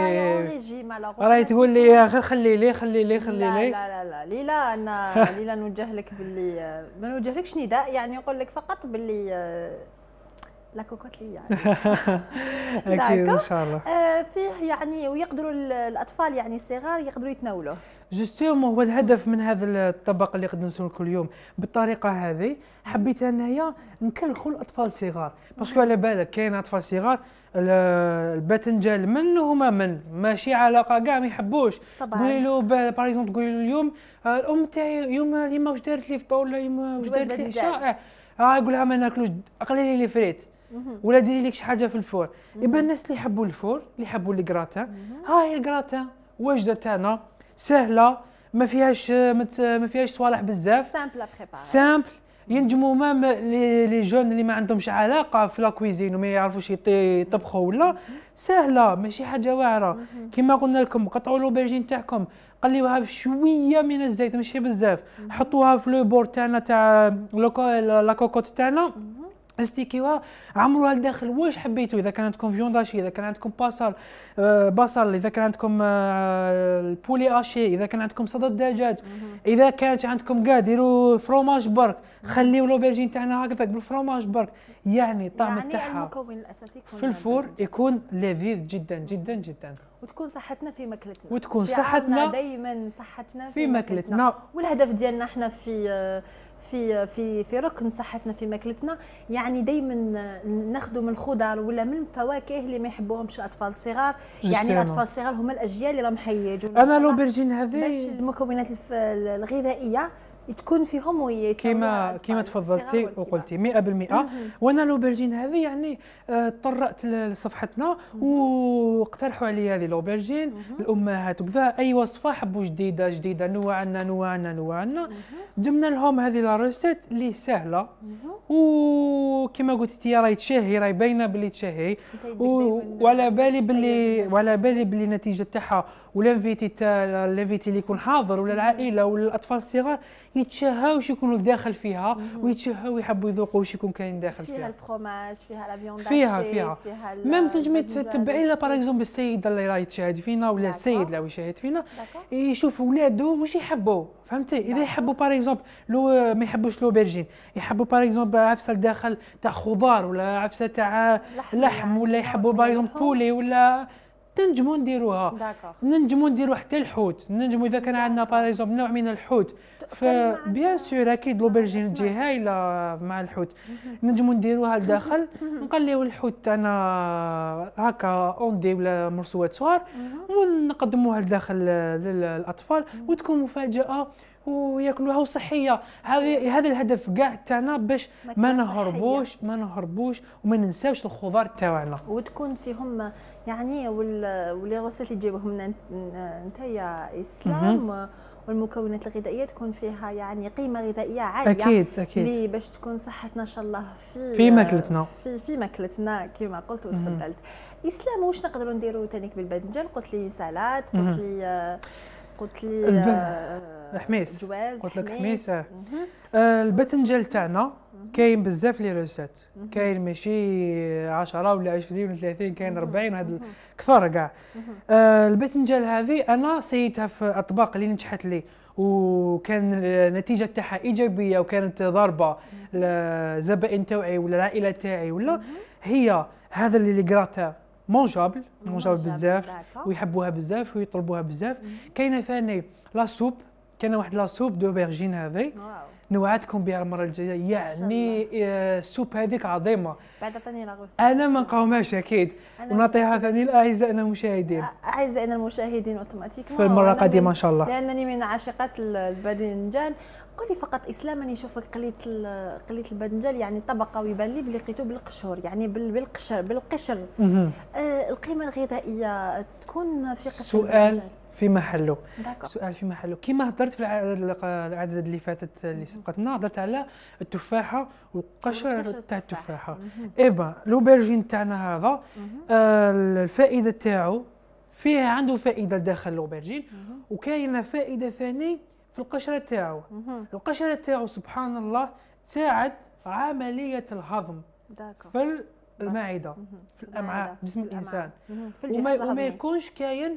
لي غير خلي لي لا ليلى نوجه لك باللي ما نوجهلكش نداء، يعني نقول لك فقط باللي لا كوكوت لي يعني. اكيد ان شاء الله. فيه صحي يعني ويقدروا الاطفال يعني الصغار يقدروا يتناولوه. جوستومون هو الهدف من هذا الطبق اللي قدمته لكم اليوم بالطريقه هذه. حبيت انايا نكلخوا الاطفال الصغار باسكو على بالك كاين اطفال صغار الباذنجان من هما من ماشي علاقه كاع ما يحبوش. قولي له باغ اكزومبل تقولي له اليوم الام تاعي يوم اليوم واش دارت لي فطور ولا يوم واش دارت لي عشاء يقول لها ما ناكلوش قليلي لي فريت ولا ديري لك شي حاجه في الفور. يبان الناس اللي يحبوا الفور اللي يحبوا الكراتا هاي الكراتا واجده تاعنا سهله ما فيهاش صوالح بزاف سامبل ينجموا مام لي جون اللي ما عندهمش علاقه في لا كويزين وما يعرفوش يطبخوا ولا سهله ماشي حاجه واعره. كما قلنا لكم قطعوا لوبرجين تاعكم قليوها بشويه من الزيت ماشي بزاف حطوها في لو بور تاعنا تاع لا كوكوت تاعنا استيكيوها عمروها لداخل واش حبيتوا. اذا كان عندكم فيونداشي اذا كان عندكم بصل اذا كان عندكم البولي اشي اذا كان عندكم صدر دجاج اذا كانت عندكم كاع ديروا فروماج برك خليو لوبرجين تاعنا هكذاك بالفروماج برك يعني الطعم تاعها المكون الاساسي في الفور يكون لذيذ جدا جدا جدا وتكون صحتنا في ماكلتنا وتكون صحتنا دائما صحتنا في ماكلتنا. والهدف ديالنا احنا في ركن صحتنا في ماكلتنا يعني دائما ناخذوا من الخضر ولا من الفواكه اللي ما يحبوهمش الاطفال الصغار. يعني الاطفال الصغار هما الاجيال اللي راهم حيجوا انا لوبرجين هذه باش المكونات الغذائيه تكون فيهم كما تفضلتي وقلتي 100%. وانا لوبرجين هذه يعني طرقت لصفحتنا واقترحوا علي هذه لوبرجين الامهات وكذا اي وصفه حبوا جديده نوعنا جبنا لهم هذه لا روسيت اللي سهله وكما قلتي راهي تشهي راهي باينه باللي تشهي وعلى بالي باللي النتيجه تاعها والانفيتي تاع الانفيتي اللي يكون حاضر ولا العائله ولا الاطفال الصغار يتشهاو واش يكونوا داخل فيها ويتشهاو ويحبوا يذوقوا واش يكون كاين داخل فيها الفرomاج فيها لا فيوند فيها ميم تنجمي تتبعي لا باغ اكزومبل السيده اللي راهي تشاهد فينا ولا السيد اللي يشاهد فينا يشوف ولادو واش يحبوا فهمتي. اذا يحبوا باغ اكزومبل لو ما يحبوش لوبرجين يحبوا باغ اكزومبل عفسه داخل تاع خضار ولا عفسه تاع لحم ولا يحبوا باغ اكزومبل بولي ولا ننجموا نديروها ننجموا نديروا حتى الحوت ننجموا اذا كان عندنا باغ اكزومبل نوع من الحوت فبيان سور اكيد لوبرجين تجي هايله مع الحوت ننجموا نديروها لداخل نقليو الحوت تاعنا هكا اوندي ولا مرسوات صغار ونقدموها لداخل للاطفال وتكون مفاجاه وياكلوها وصحيه. هذا الهدف كاع تاعنا باش ما نهربوش وما ننساوش الخضار تاعنا وتكون فيهم يعني واللي غوصات اللي تجيبهم لنا انت يا اسلام والمكونات الغذائيه تكون فيها يعني قيمه غذائيه عاليه اكيد اللي باش تكون صحتنا ان شاء الله في ماكلتنا في ماكلتنا كما قلت وتفضلت. اسلام واش نقدروا نديروا تانيك بالباذنجان؟ قلت لي سالاد قلت لي حميس جواز قلت لك حميس الباذنجان تاعنا كاين بزاف لي روسات كاين ماشي 10 ولا 20 ولا 30 كاين 40 وهاد كثر كاع. الباذنجان هذه انا سيتها في اطباق اللي نجحت لي وكان النتيجه تاعها ايجابيه وكانت ضاربه الزبائن تاعي ولا العائله تاعي ولا هي هذا اللي كراتا مونجابل بزاف ويحبوها بزاف ويطلبوها بزاف. كاينه ثاني لا سوب كاينه واحد لا سوب دوبرجين هذه نوعدكم بها المره الجايه يعني السوب هذيك عظيمه بعد عطيني لا غوص انا ما نقاومهاش اكيد ونعطيها ثاني لاعزائنا المشاهدين اوتوماتيكمون في المره القادمه ان شاء الله لانني من عاشقات الباذنجان. قل لي فقط اسلام اني نشوفك قليت الباذنجان يعني طبقه ويبان لي بلي لقيتو بالقشور يعني بالقشر القيمه الغذائيه تكون في قشر سؤال في محله سؤال في محله كما هضرت في العدد اللي فاتت اللي سبقتنا هضرت على التفاحه والقشر تاع التفاحه. ايبا لوبرجين تاعنا هذا الفائده تاعو فيه عنده فائده داخل لوبرجين وكاينه فائده ثاني في القشره تاعو. القشره تاعو سبحان الله تساعد عمليه الهضم في المعده في الامعاء جسم الانسان وما يكونش كاين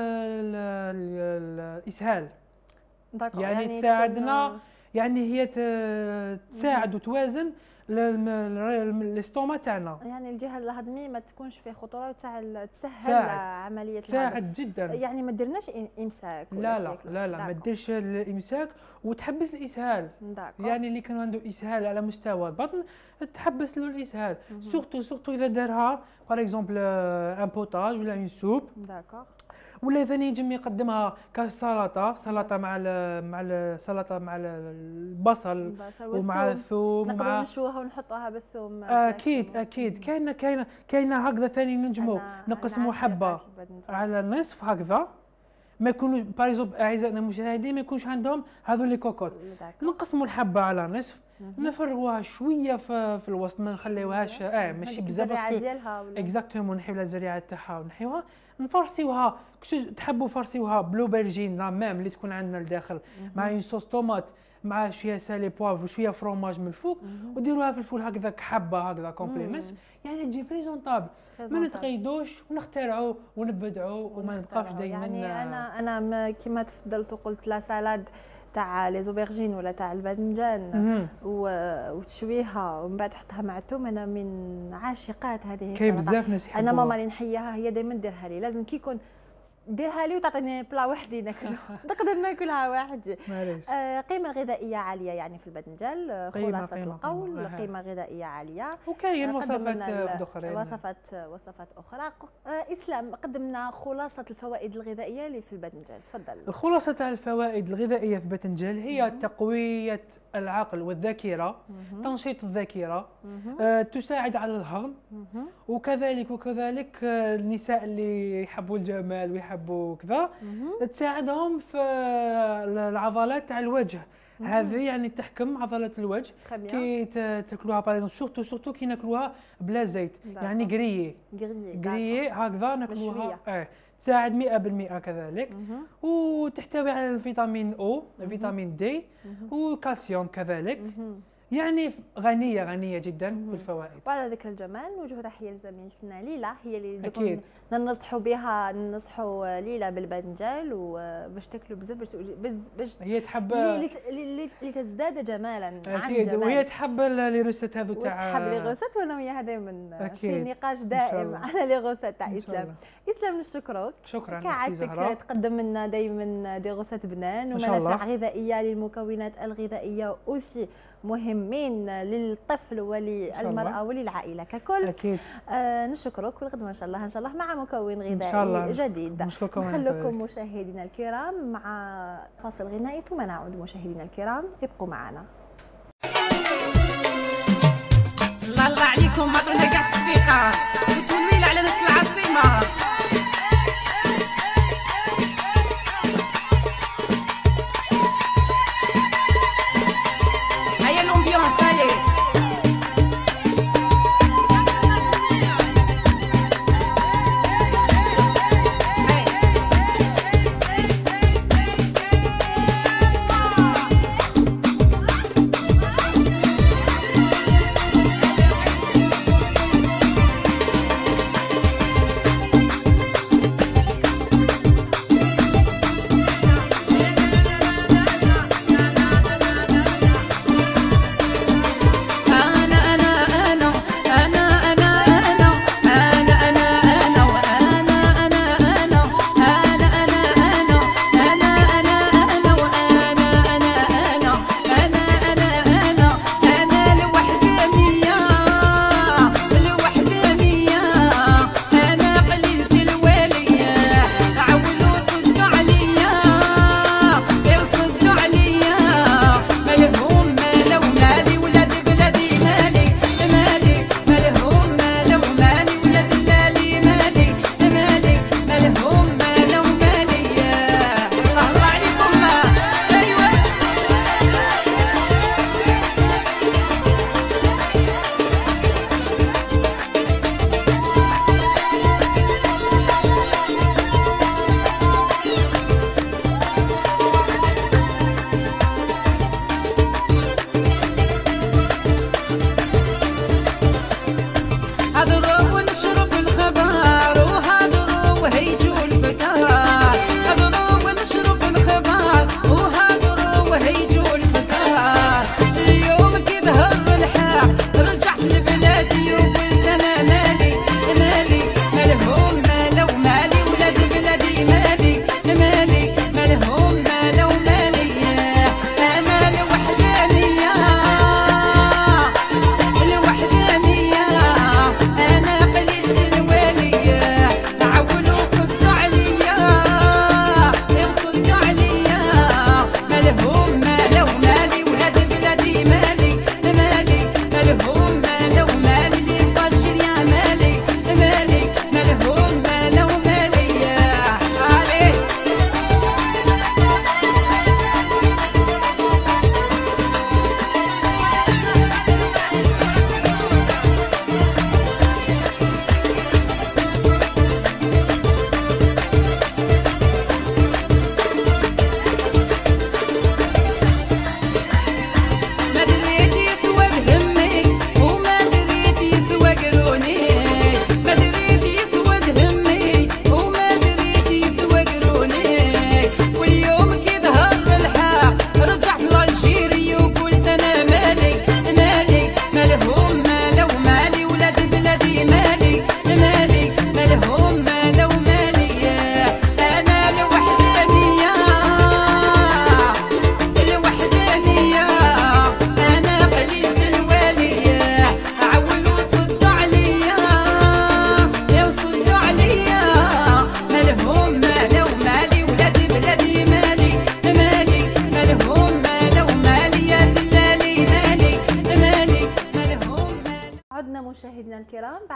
الاسهال يعني تساعدنا يعني هي تساعد وتوازن الاستوما تاعنا. يعني الجهاز الهضمي ما تكونش فيه خطوره وتسهل عمليه الهضم. تساعد جدا. يعني ما درناش امساك لا ما ديرش الامساك وتحبس الاسهال. يعني اللي كان عنده اسهال على مستوى البطن تحبس له الاسهال. سورتو اذا دارها باغ اكزومبل ان بوتاج ولا اون سوب. ولا ثاني يجم يقدمها كسلطه، سلطه مع السلطه مع البصل ومع الثوم. نقدروا نشوها ونحطوها بالثوم. اكيد كاينه هكذا ثاني ننجموا نقسموا حبه على النصف هكذا. ما يكونوا باغ اعزائنا المشاهدين ما يكونش عندهم هذو لي كوكوت. نقسموا الحبه على نصف، نفرغوها شويه في الوسط، ما نخليوهاش ماشي بزاف باسكو اكزاكتومون نحيو الزريعه تاعها ونحيوها، نفرسيوها تحبوا فرسيوها بلوبرجين لا ميم اللي تكون عندنا لداخل مع اون صوص طوماط مع شويه سالي بوافر وشويه فروماج من الفوق وديروها في الفول هكذا حبه هكذا كومبلي نصف. يعني تجي بريزونطابل، ما نتقيدوش ونخترعوا ونبدعوا وما نبقاوش دائما. يعني انا كما تفضلت وقلت لا سالاد تاع لي زوبرجين ولا تاع الباذنجان وتشويها ومن بعد تحطها مع الثوم، انا من عاشقات هذه. كاين بزاف ناس يحبوها. انا ماما اللي نحياها هي دائما ديرها لي، لازم كي يكون ديرها لي وتعطيني بلا وحدي ناكلها نقدر ناكلها وحدي. قيمه غذائيه عاليه يعني في الباذنجان، خلاصه القول قيمه غذائيه عاليه. وكاين وصفات اخرى وصفات اخرى. اسلام قدمنا خلاصه الفوائد الغذائيه اللي في الباذنجان، تفضل. الخلاصه تاع الفوائد الغذائيه في الباذنجان هي تقويه العقل والذاكره، تنشيط الذاكره، تساعد على الهضم، وكذلك النساء اللي يحبوا الجمال ويحبوا كذا تساعدهم في العضلات تاع الوجه. هذه يعني تحكم عضلات الوجه كي تاكلوها باغ سورتو كي ناكلوها بلا زيت. يعني غريي هكذا ناكلوها تساعد 100% كذلك. وتحتوي على الفيتامين او، فيتامين دي، وكالسيوم كذلك. يعني غنية جدا بالفوائد. وعلى ذكر الجمال نوجه تحية لزميلتنا ليلى، هي اللي ننصحوا بها، ننصحوا ليلى بالباذنجان وباش تاكلوا بزاف باش هي تحب لتزداد جمالا. اكيد وهي تحب لي روسيت هذو تاع تحب لي روسيت، وانا وياها دائما في نقاش دائم على لي روسيت تاع اسلام. نشكرك. شكرا. كعادتك تقدم لنا دائما دي روسيت بنان ومنافع غذائيه للمكونات الغذائيه اوسي مهمين للطفل وللمرأة وللعائلة ككل. أكيد. نشكرك والغدوة إن شاء الله مع مكون غذائي جديد. نخليكم مشاهدينا الكرام مع فاصل غنائي ثم نعود. مشاهدينا الكرام ابقوا معنا. الله عليكم ما قلنا كاع تصفيقة وتولويل على ناس العاصمة.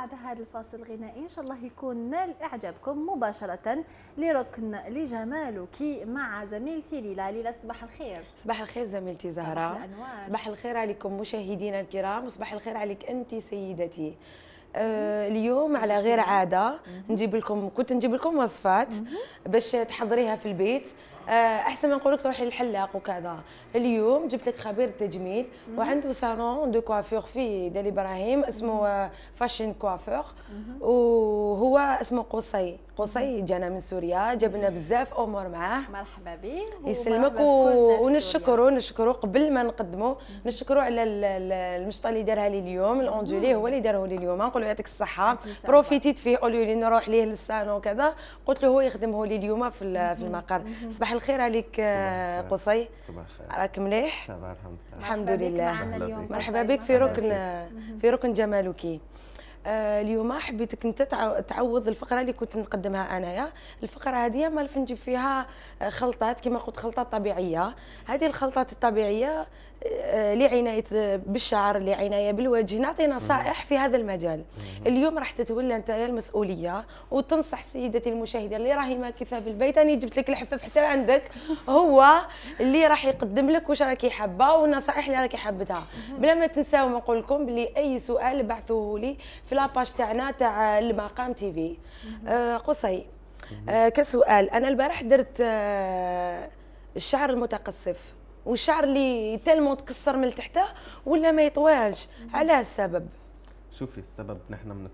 بعد هذا الفاصل الغنائي ان شاء الله يكون نال اعجابكم مباشره لركن لجمالك مع زميلتي ليلى. صباح الخير. صباح الخير زميلتي زهراء. صباح الخير عليكم مشاهدينا الكرام، وصباح الخير عليك انت سيدتي. اليوم على غير عاده كنت نجيب لكم وصفات باش تحضريها في البيت، احسن ما نقولك تروحي للحلاق وكذا. اليوم جبت لك خبير تجميل وعنده صالون دو كوافور في دار ابراهيم اسمه فاشن كوافور، وهو اسمه قصي جانا من سوريا، جاب لنا بزاف امور معاه. مرحبا به يسلمك ونشكروا قبل ما نقدموا، نشكروا على المشطه اللي دارها لي اليوم، الاوندولي هو اللي داره لي اليوم، نقول له يعطيك الصحه. بروفيتيت فيه، قولوا لي نروح ليه للصالون وكذا، قلت له هو يخدمه لي اليوم في المقر. صباح الخير عليك قصي. صباح الخير. راك مليح؟ الحمد لله. مرحبا بك في ركن جمالك. اليوم حبيتك انت تعوض الفقره اللي كنت نقدمها انايا. الفقره هذه ما نجيب فيها خلطات كما قلت، خلطات طبيعيه. هذه الخلطات الطبيعيه لعنايه بالشعر، لعنايه بالوجه، نعطي نصائح في هذا المجال. اليوم راح تتولى انت المسؤوليه وتنصح سيدتي المشاهده اللي راهي ماكثه في البيت. انا جبت لك الحفاف حتى عندك، هو اللي راح يقدم لك واش راكي حابه والنصائح اللي راكي حابتها. بلا ما تنساو نقول لكم بلي اي سؤال بعثوه لي في لاباج تاعنا تاع المقام تي في. قصي كسؤال، انا البارح درت الشعر المتقصف، والشعر اللي تلمو تكسر من تحته ولا ما يطوالش، على السبب؟ شوفي السبب، نحن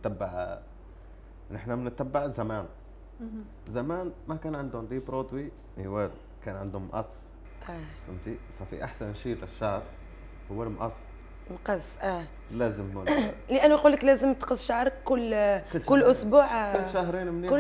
بنتبع زمان ما كان عندهم دي برودوي والو، كان عندهم مقص. فهمتي؟ صافي احسن شيء للشعر هو المقص. مقص لازم هون لانه يقول لك لازم تقص شعرك كل اسبوع، كل شهرين منيح،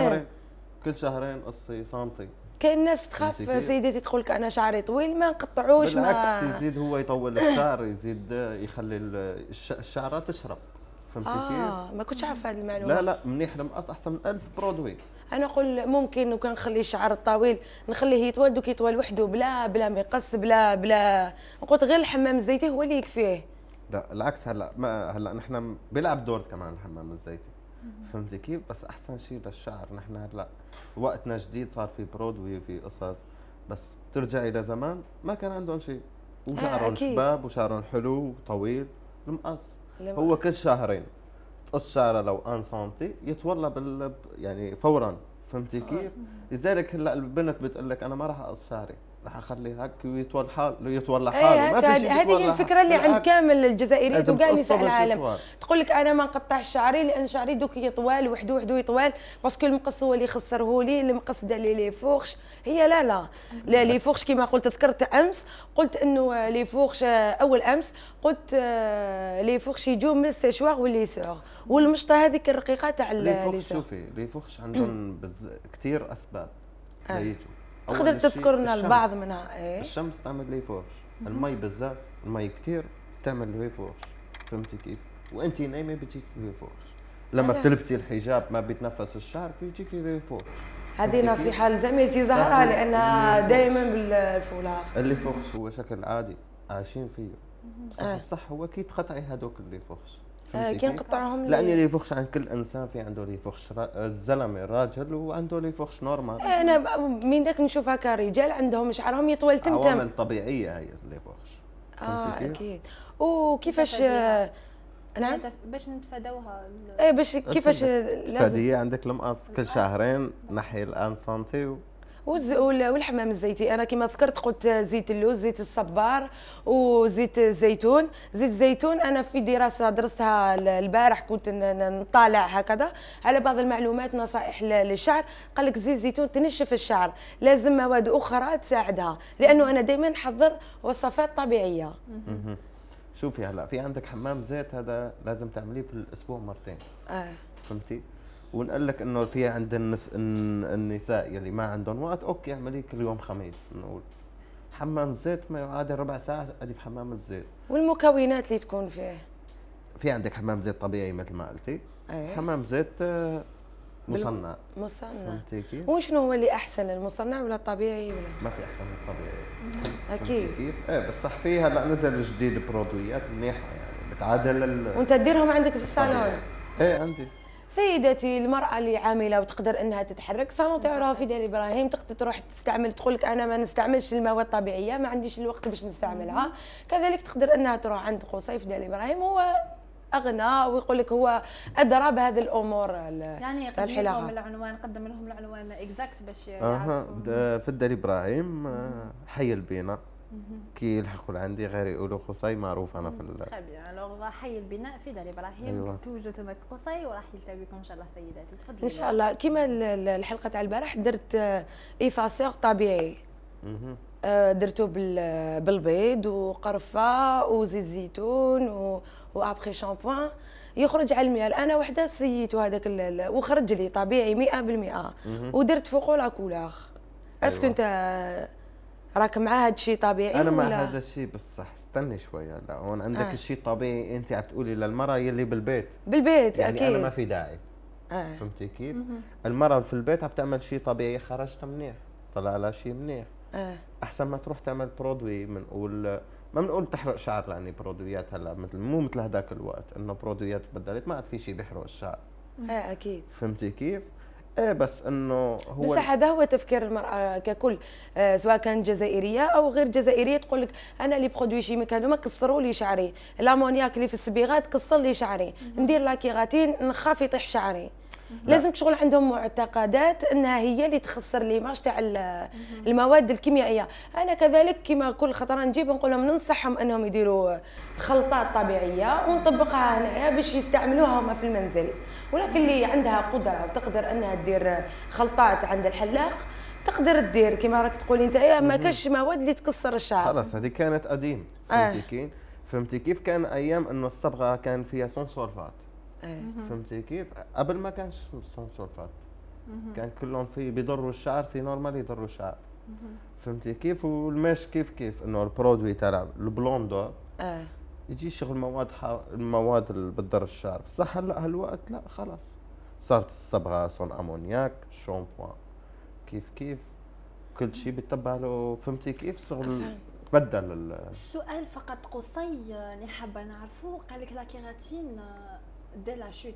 كل شهرين قصي سنتي. كاين ناس تخاف سيدتي تقول لك انا شعري طويل ما نقطعوش. بالعكس يزيد هو يطول الشعر، يزيد يخلي الشعره تشرب. فهمتي كيف؟ ما كنتش عارفه هذه المعلومه. لا منيح، المقص احسن من 1000 برودوي. انا نقول ممكن وكان نخلي الشعر الطويل نخليه يطول، دوك يطول وحده بلا ما يقص، بلا قلت غير الحمام الزيتي هو اللي يكفيه. لا العكس، هلا نحن بيلعب دور كمان الحمام الزيتي. فهمتي كيف؟ بس احسن شيء للشعر نحن هلا وقتنا جديد، صار في برودوي وفي قصص، بس ترجعي لزمان ما كان عندهم شيء، وشعرهم شباب وشعرهم حلو وطويل. المقص هو كل شهرين تقص شعره لو 1 سنتي يتولى يعني فورا. فهمتي كيف؟ لذلك هلا البنت بتقول لك انا ما راح اقص شعري، راح اخليه هيك ويطول حاله. ما في شيء. هذه هي الفكره اللي عند كامل الجزائريين وكاع نساء العالم. تقول لك انا ما نقطعش شعري لان شعري دوك يطوال وحده يطوال، باسكو المقص هو اللي خسره لي، المقص دار لي فورش. هي لا لي فورش كما قلت، ذكرت امس قلت انه لي فورش اول امس قلت لي فورش يجوا من السيشوار والليسور، والمشطه هذيك الرقيقه تاع الليسور. شوفي لي فورش عندهم كثير اسباب ليجوا. تقدر تذكرنا البعض منها؟ الشمس تعمل لي فورش، المي بزاف، المي كثير تعمل لي فورش. فهمتي كيف؟ وانت نايمه بتجيك لي فورش، لما بتلبسي الحجاب ما بيتنفس الشعر بيجيك لي فورش. هذه نصيحه لزميلتي زهره لانها دائما بالفولاق. اللي فورش هو شكل عادي عايشين فيه، الصح هو كي تقطعي هذوك اللي فورش. كي نقطعهم لاني لي فورش عند كل انسان، في عنده لي فورش الزلمه راجل وعنده لي فورش نورمال. انا من ذاك نشوفها كرجال عندهم شعرهم يطول تمتم. عوامل طبيعيه هي لي فورش. اكيد. وكيفاش نعم باش نتفادوها؟ باش كيفاش لازم عندك المقص كل شهرين نحي الان سنتي والحمام الزيتي. انا كما ذكرت قلت زيت اللوز، زيت الصبار، وزيت الزيتون. زيت الزيتون انا في دراسه درستها البارح، كنت نطالع هكذا على بعض المعلومات نصائح للشعر. قال لك زيت الزيتون تنشف الشعر، لازم مواد اخرى تساعدها، لانه انا دائما نحضر وصفات طبيعيه. شوفي هلا في عندك حمام زيت، هذا لازم تعمليه في الاسبوع مرتين. فهمتي؟ ونقول لك انه في عند النساء يلي ما عندهم وقت، اوكي اعمليه كل يوم خميس. نقول حمام زيت ما يعادل ربع ساعه قاعدة في حمام الزيت. والمكونات اللي تكون فيه؟ في عندك حمام زيت طبيعي مثل ما قلتي، حمام زيت مصنع. فهمتي كيف؟ وشنو هو اللي احسن، المصنع ولا الطبيعي ولا؟ ما في احسن من الطبيعي. اكيد. كيف؟ بس صح في هلا نزل جديد برودويات منيحه يعني بتعادل وانت تديرهم عندك في الصالون؟ ايه عندي. سيدتي المرأة اللي عاملة وتقدر انها تتحرك صالون تاع رافي ديال ابراهيم تقدر تروح تستعمل تقول لك انا ما نستعملش المواد الطبيعية ما عنديش الوقت باش نستعملها، كذلك تقدر انها تروح عند قصيف ديال ابراهيم هو اغنى ويقول لك هو ادرى بهذه الامور يعني يقدم لهم العنوان قدم لهم العنوان اكزاكت باش يعرفوا. في الدار ابراهيم حي البناء كي يلحقوا لعندي غير يقولوا قصي معروف انا في خبير الوغ حي البناء في دار ابراهيم. أيوة. توجدوا تماك قصي وراح يلتقي بكم ان شاء الله سيداتي. تفضلي ان شاء الله. كيما الحلقه تاع البارح درت ايفاسور طبيعي درتو بالبيض وقرفه وزيت زيتون وابخي شامبوان يخرج على المياه. انا وحده سييتو هذاك وخرج لي طبيعي 100% ودرت فوقو لا كولور. اسكو انت راك مع هذا الشيء طبيعي؟ انا مع هذا الشيء بصح استني شويه. لا هون عندك الشيء طبيعي انت عم تقولي للمراه يلي بالبيت يعني اكيد انا ما في داعي. فهمتي كيف؟ المراه في البيت عم تعمل شيء طبيعي خرجتها منيح طلع لها شيء منيح. احسن ما تروح تعمل برودوي ما بنقول تحرق شعر لاني برودويات هلا مو مثل هذاك الوقت انه برودويات بدلت ما عاد في شيء بيحرق الشعر. اكيد. فهمتي كيف؟ ايه بس انه هو بس هذا هو تفكير المراه ككل سواء كانت جزائريه او غير جزائريه تقول لك انا لي برودوي شيميك هذوما كسروا لي شعري، الامونياك اللي في الصبيغات كسر لي شعري، ندير لاكيغاتين نخاف يطيح شعري. لازم شغل عندهم معتقدات انها هي اللي تخسر ليماج تاع المواد الكيميائيه. انا كذلك كما كل خطره نجيب نقول لهم ننصحهم انهم يديروا خلطات طبيعيه ونطبقها هنايا باش يستعملوها هما في المنزل، ولكن اللي عندها قدره وتقدر انها تدير خلطات عند الحلاق تقدر تدير كما راك تقولي انت ما كاش مواد اللي تكسر الشعر. خلاص هذه كانت قديم. فهمتي كيف كان ايام انه الصبغه كان فيها سون سولفات. فهمتي كيف؟ قبل ما كانش سون سولفات كان كلهم في بيضروا الشعر سي نورمال يضروا الشعر. فهمتي كيف؟ والمش كيف انه البرودوي تاع البلوندو يجي يشغل المواد اللي بتضر الشعر. بصح هلا هالوقت لا خلاص صارت الصبغه صون امونياك شامبوان كيف كل شيء بيتبع له. فهمتي كيف؟ شغل بدل السؤال فقط قصي اللي حابه نعرفه قال لك لا كيراتين دي لا شوت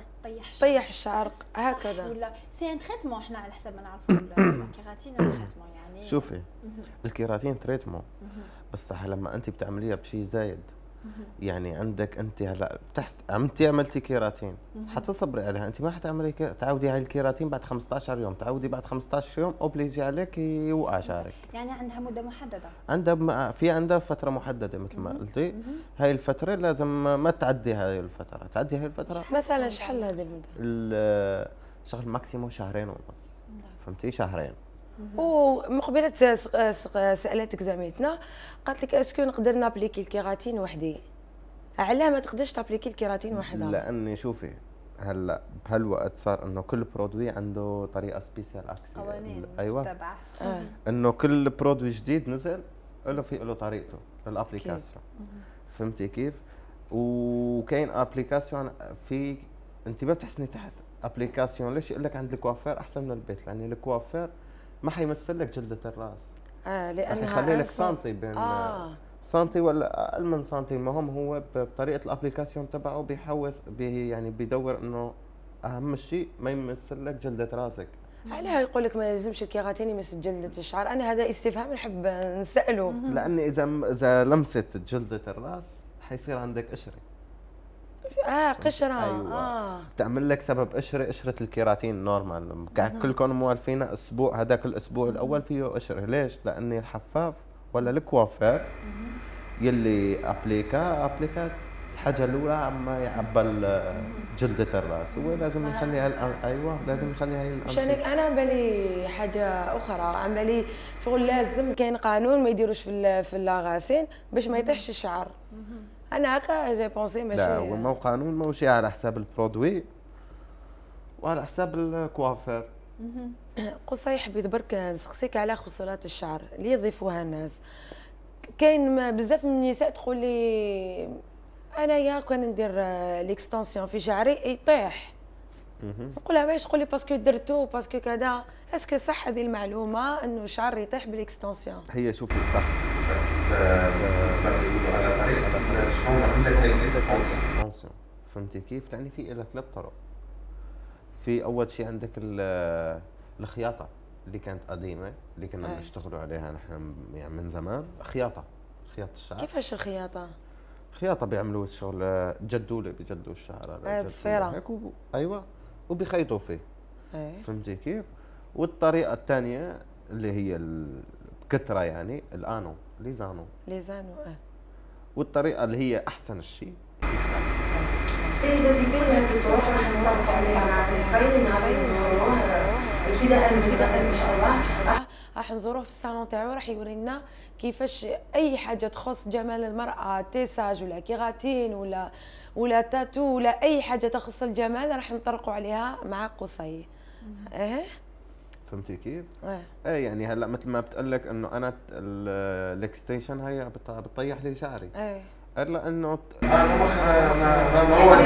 طيح الشعر هكذا ولا سي ان تريتمون احنا على حسب ما نعرفوا الكيراتين تريتمون يعني شوفي الكيراتين تريتمون بس لما انت بتعمليها بشيء زايد يعني عندك انت هلا عملتي كيراتين حتصبري عليها. انت ما حتعملي تعودي على الكيراتين بعد 15 يوم تعودي بعد 15 يوم اوبليجي عليك يوقع شعرك. يعني عندها مده محدده؟ عندها فتره محدده مثل ما قلتي. هاي الفتره لازم ما تعدي هاي الفتره. تعدي هاي الفتره مثلا شحال هذه المده؟ شغل ماكسيموم شهرين ونص. فهمتي؟ شهرين. ومقبله سالتك زميلتنا قالت لك اسكو نقدر نابليكي الكيراتين وحدي؟ علاه ما تقدرش تابليكي الكيراتين وحدها؟ لاني شوفي هلا بهالوقت صار انه كل برودوي عنده طريقه سبيسيال اكسي. ايوه انه كل برودوي جديد نزل له طريقته الابليكاسيون. فهمتي كيف؟ وكاين ابليكاسيون في انت ما بتحسني تحت ابليكاسيون. ليش يقول لك عند الكوافير احسن من البيت؟ لان الكوافير ما حيمثل لك جلده الراس لانها خلي لك سنتي بين سنتي ولا اقل من سنتي. المهم هو بطريقه الابليكاسيون تبعه يعني بيدور انه اهم شيء ما يمثل لك جلده راسك. عليها يقول لك ما يلزمش الكيراتين يمثل جلده الشعر. انا هذا استفهام نحب نساله لان اذا لمست جلده الراس حيصير عندك قشره. قشره. أيوة. تعمل لك سبب قشره الكيراتين نورمال. كلكم موالفين اسبوع هذاك الاسبوع الاول فيه قشره. ليش؟ لاني الحفاف ولا الكوافير يلي ابليكا الحاجه الاولى عم يعبى جلده الراس هو لازم يخليها. ايوه لازم يخليها هي عشان انا عم بالي حاجه اخرى عم بالي شغل لازم كاين قانون ما يديروش في اللاغاسين باش ما يطيحش الشعر. انا هكا جاي بونسي ماشي. لا هو مو قانون ماشي على حساب البرودوي وعلى حساب الكوافير. قصي حبيت برك نسقسيك على خصولات الشعر اللي يضيفوها الناس. كاين بزاف من النساء تقول لي انايا كان ندير ليكستونسيون في شعري يطيح. نقول لها باش تقول لي باسكو درتو باسكو كذا. اسكو صح هذه المعلومه انه الشعر يطيح بالاكستونسيون؟ هي شوفي صح بس مثل ما يقولوا على طريقه شلون عملت هي الاكستونسيون. فهمتي كيف؟ لان في لها 3 طرق. في اول شيء عندك الخياطه اللي كانت قديمه اللي كنا بنشتغلوا عليها نحن يعني من زمان، خياطه الشعر. كيفاش الخياطه؟ خياطه بيعملوا الشغل جدوله بجدوا الشعر على ضفيره هيك ايوه وبيخيطوا فيه. فهمتي كيف؟ والطريقه الثانيه اللي هي بكثره يعني الانو ليزانو والطريقه اللي هي احسن شيء. سيدتي كل هذه الطرق راح نطبق عليها مع قصي نهار نزوروه ابتداء ان شاء الله. راح نزوروه في الصالون تاعو، راح يورينا كيفاش اي حاجه تخص جمال المراه، تيساج ولا كيغاتين ولا تاتو ولا اي حاجه تخص الجمال راح نطرقوا عليها مع قصي. فهمتي كيف؟ ايه يعني هلا مثل ما بتقلك انه انا الاكستنشن هي بتطيح لي شعري. هلا انه انا مخرج ما هو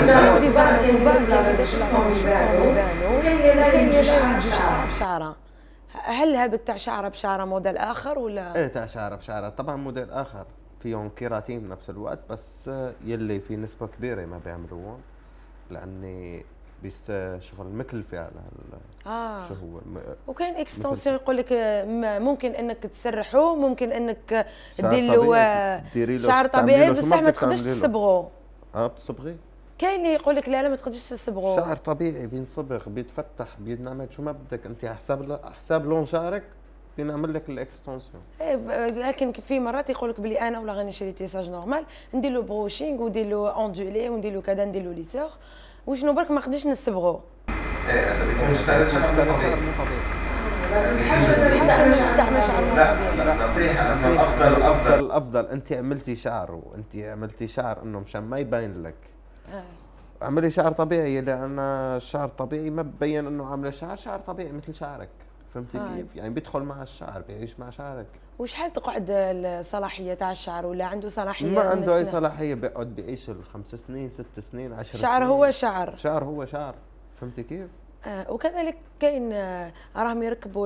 بشعره. هل هذا تاع شعره بشعره موديل اخر ولا؟ ايه تاع شعره بشعره طبعا موديل اخر فيهم كيراتين بنفس الوقت، بس يلي في نسبه كبيره ما بيعملوهم لاني شغل مكلفه على شو هو وكاين اكستنسيون يقول لك ممكن انك تسرحوه، ممكن انك دير له شعر طبيعي بصح ما تقدرش تصبغه. بتصبغي؟ كاين اللي يقول لك لا ما تقدرش تصبغه. شعر طبيعي بينصبغ بيتفتح بينعمل شو ما بدك انت حساب لون شعرك بنعمل لك الاكستنسيون. لكن في مرات يقول لك بلي انا ولا غنشري تيساج نورمال ندير له بروشينغ وندير له اوندولي وندير له كذا ندير له ليتور وشنو برك ما نقدرش نصبغوه. هذا بيكون اشتريت شعر طبيعي. لا نصيحة انه الافضل انت عملتي شعر انه مشان ما يبين لك. اعملي شعر طبيعي لان الشعر الطبيعي ما ببين انه عامله شعر طبيعي مثل شعرك. فهمتي كيف؟ يعني بيدخل مع الشعر بيعيش مع شعرك. وشحال تقعد الصلاحيه تاع الشعر ولا عنده صلاحيه؟ ما عنده اي صلاحيه، بيقعد بيعيش 5 سنين 6 سنين 10 سنين. شعر هو شعر. شعر هو شعر. فهمتي كيف؟ وكذلك كاين راهم يركبوا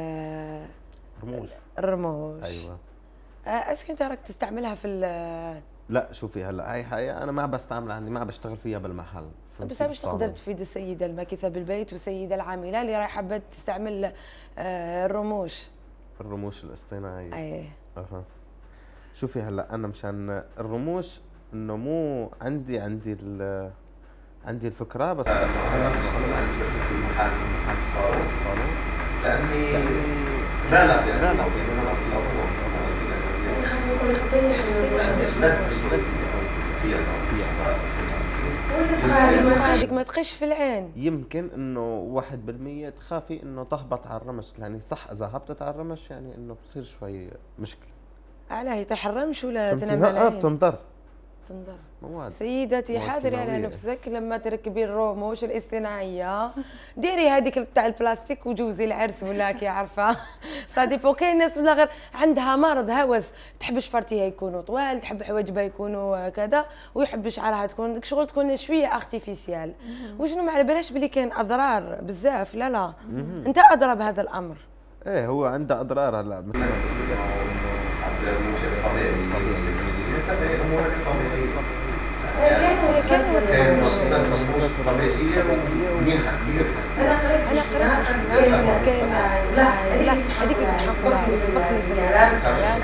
الرموش. ايوه. اسكو انت راك تستعملها في لا شوفي هلا هاي حقيقة انا ما بستعملها عندي، ما بشتغل فيها بالمحل. بس باش تقدر تفيد السيدة الماكثة بالبيت والسيدة العاملة اللي رايحة حابة تستعمل الرموش الاصطناعية. شوفي هلا انا مشان الرموش انه مو عندي الفكرة بس انا بشتغل عندي بالمحل الصالون لاني لا بيخافوا لازم هذيك ما تخش في العين. يمكن انه 1% تخافي انه تهبط على الرمش، يعني صح اذا هبطت على الرمش يعني انه بصير شوي مشكله. علاه يطيح الرمش ولا تنام على العين؟ تنضر مواد. سيدتي حاذري على نفسك لما تركبي الرموش الاصطناعيه، ديري هذيك تاع البلاستيك وجوزي العرس ولا كي عارفه صاديبو. كاين ناس ولا غير عندها مرض هوس، تحب شفرتيها يكونوا طوال، تحب حواجبها يكونوا كذا، ويحب شعرها تكون شغل تكون شويه ارتيفيسيال. وشنو ما على بالهاش بلي كاين اضرار بزاف. لا انت ادرى بهذا الامر. ايه هو عنده اضرار. هلا مثلا الرموش الطبيعي تبعي امورك الطبيعيه. كاين وصفات رموش طبيعيه ومنيحه كثير. انا قريت كاين لا هذيك اللي تحطها في العلام